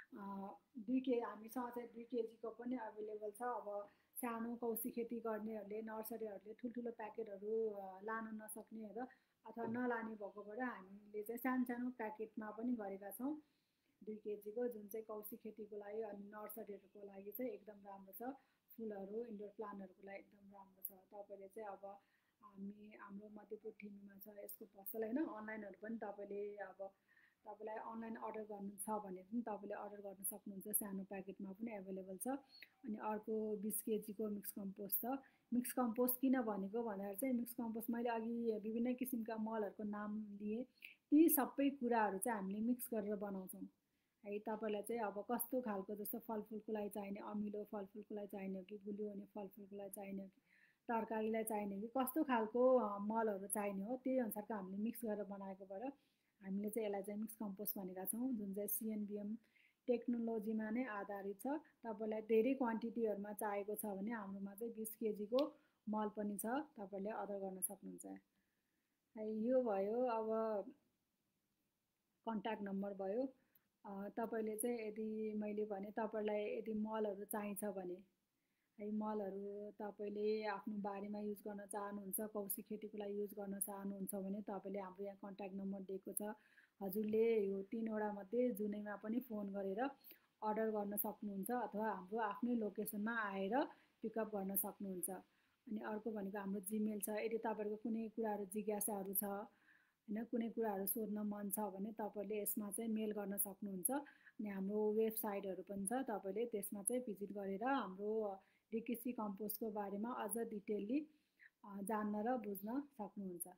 हामीसँग चाहिँ 2 केजीको पनि अभाइलेबल छ। अब सानो कौसी खेती गर्नेहरूले नर्सरीहरूले ठुल्ठुलो प्याकेटहरू लान नसक्नेहरू अथवा नलाने भएकोबाट हामीले चाहिँ सानो प्याकेटमा पनि गरेका छौँ 2 केजीको, जुन चाहिँ कौसी खेतीको लागि अनि नर्सरीहरूको लागि चाहिँ एकदम राम्रो छ। फुलहरू इन्डोर प्लान्टहरूको लागि एकदम राम्रो छ। तपाईँले चाहिँ अब हाम्रो मध्यपुर ठिमीमा छ यसको पसल होइन, अनलाइनहरू पनि तपाईँले अब तपाईँलाई अनलाइन अर्डर गर्नु छ भने पनि तपाईँले अर्डर गर्न सक्नुहुन्छ, सानो प्याकेटमा पनि एभाइलेबल छ। अनि अर्को 20 केजीको मिक्स कम्पोस्ट छ। मिक्स कम्पोस्ट किन भनेको भनेर चाहिँ मिक्स कम्पोस्ट मैले अघि विभिन्न किसिमका मलहरूको नाम दिएँ, ती सबै कुराहरू चाहिँ हामीले मिक्स गरेर बनाउँछौँ है। तपाईँलाई चाहिँ अब कस्तो खालको जस्तो फलफुलको लागि चाहिने अमिलो फलफुलको लागि चाहिने हो कि गुलियो हुने फलफुलको लागि चाहिने हो कि तरकारीलाई चाहिने हो कि कस्तो खालको मलहरू चाहिने हो त्यही अनुसारको हामीले मिक्स गरेर बनाएको भएर हामीले चाहिँ यसलाई चाहिँ मिक्स कम्पोस्ट भनेका छौँ, जुन चाहिँ सिएनबिएम टेक्नोलोजीमा नै आधारित छ। तपाईँलाई धेरै क्वान्टिटीहरूमा चाहिएको छ भने हाम्रोमा चाहिँ 20 केजीको मल पनि छ, तपाईँहरूले अर्डर गर्न सक्नुहुन्छ है। यो भयो। अब कन्ट्याक्ट नम्बर भयो। तपाईँले चाहिँ यदि मैले भने तपाईँलाई यदि मलहरू चाहिन्छ भने है मलहरू तपाईँले आफ्नो बारीमा युज गर्न चाहनुहुन्छ, कौशी खेतीको लागि युज गर्न चाहनुहुन्छ भने तपाईँले हाम्रो यहाँ कन्ट्याक्ट नम्बर दिएको छ। हजुरले यो 3वटा मध्ये जुनैमा पनि फोन गरेर अर्डर गर्न सक्नुहुन्छ अथवा हाम्रो आफ्नै लोकेसनमा आएर पिकअप गर्न सक्नुहुन्छ। अनि अर्को भनेको हाम्रो जिमेल छ। यदि तपाईँहरूको कुनै कुराहरू जिज्ञासाहरू छ होइन, कुनै कुराहरू सोध्न मन छ भने तपाईँले यसमा चाहिँ मेल गर्न सक्नुहुन्छ। अनि हाम्रो वेबसाइटहरू पनि छ, तपाईँले त्यसमा चाहिँ भिजिट गरेर हाम्रो डिकेसी कम्पोस्टको बारेमा अझ डिटेल्ली जान्न र बुझ्न सक्नुहुन्छ।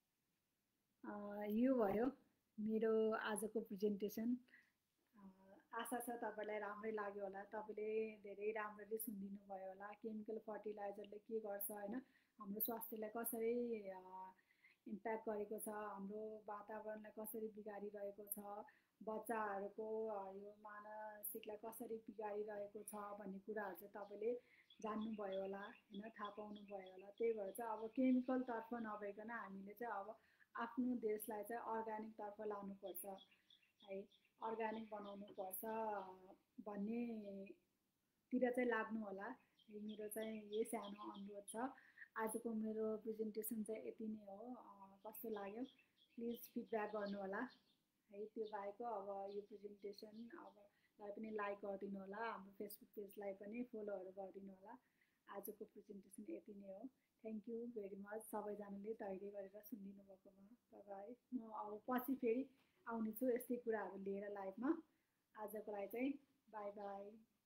यो भयो मेरो आजको प्रेजेन्टेसन। आशा छ तपाईँलाई राम्रै लाग्यो होला, तपाईँले धेरै राम्ररी सुनिदिनु भयो होला। केमिकल फर्टिलाइजरले के गर्छ होइन, हाम्रो स्वास्थ्यलाई कसरी इम्प्याक्ट गरेको छ, हाम्रो वातावरणलाई कसरी बिगारिरहेको छ, बच्चाहरूको यो मानसिकलाई कसरी बिगारिरहेको छ भन्ने कुराहरू चाहिँ तपाईँले जान्नुभयो होला होइन, थाहा पाउनुभयो होला। त्यही भएर चाहिँ अब केमिकलतर्फ नभइकन हामीले चाहिँ अब आफ्नो देशलाई चाहिँ अर्ग्यानिकतर्फ लानुपर्छ है, अर्ग्यानिक बनाउनुपर्छ भन्नेतिर चाहिँ लाग्नु होला। मेरो चाहिँ यही सानो अनुरोध छ। आजको मेरो प्रेजेन्टेसन चाहिँ यति नै हो। कस्तो लाग्यो प्लिज फिडब्याक गर्नु होला है। त्यो बाहेक अब यो प्रेजेन्टेसन अब पनि लाइक गरिदिनु होला, हाम्रो फेसबुक पेजलाई पनि फलोहरू गरिदिनु होला। आजको प्रेजेन्टेसन यति नै हो। थ्याङ्क यू भेरी मच सबैजनाले धैर्य गरेर सुनिदिनु भएकोमा। Bye bye. म अब पछि फेरि आउनेछु यस्तै कुराहरू लिएर लाइभमा। आजको लागि चाहिँ बाई बाई।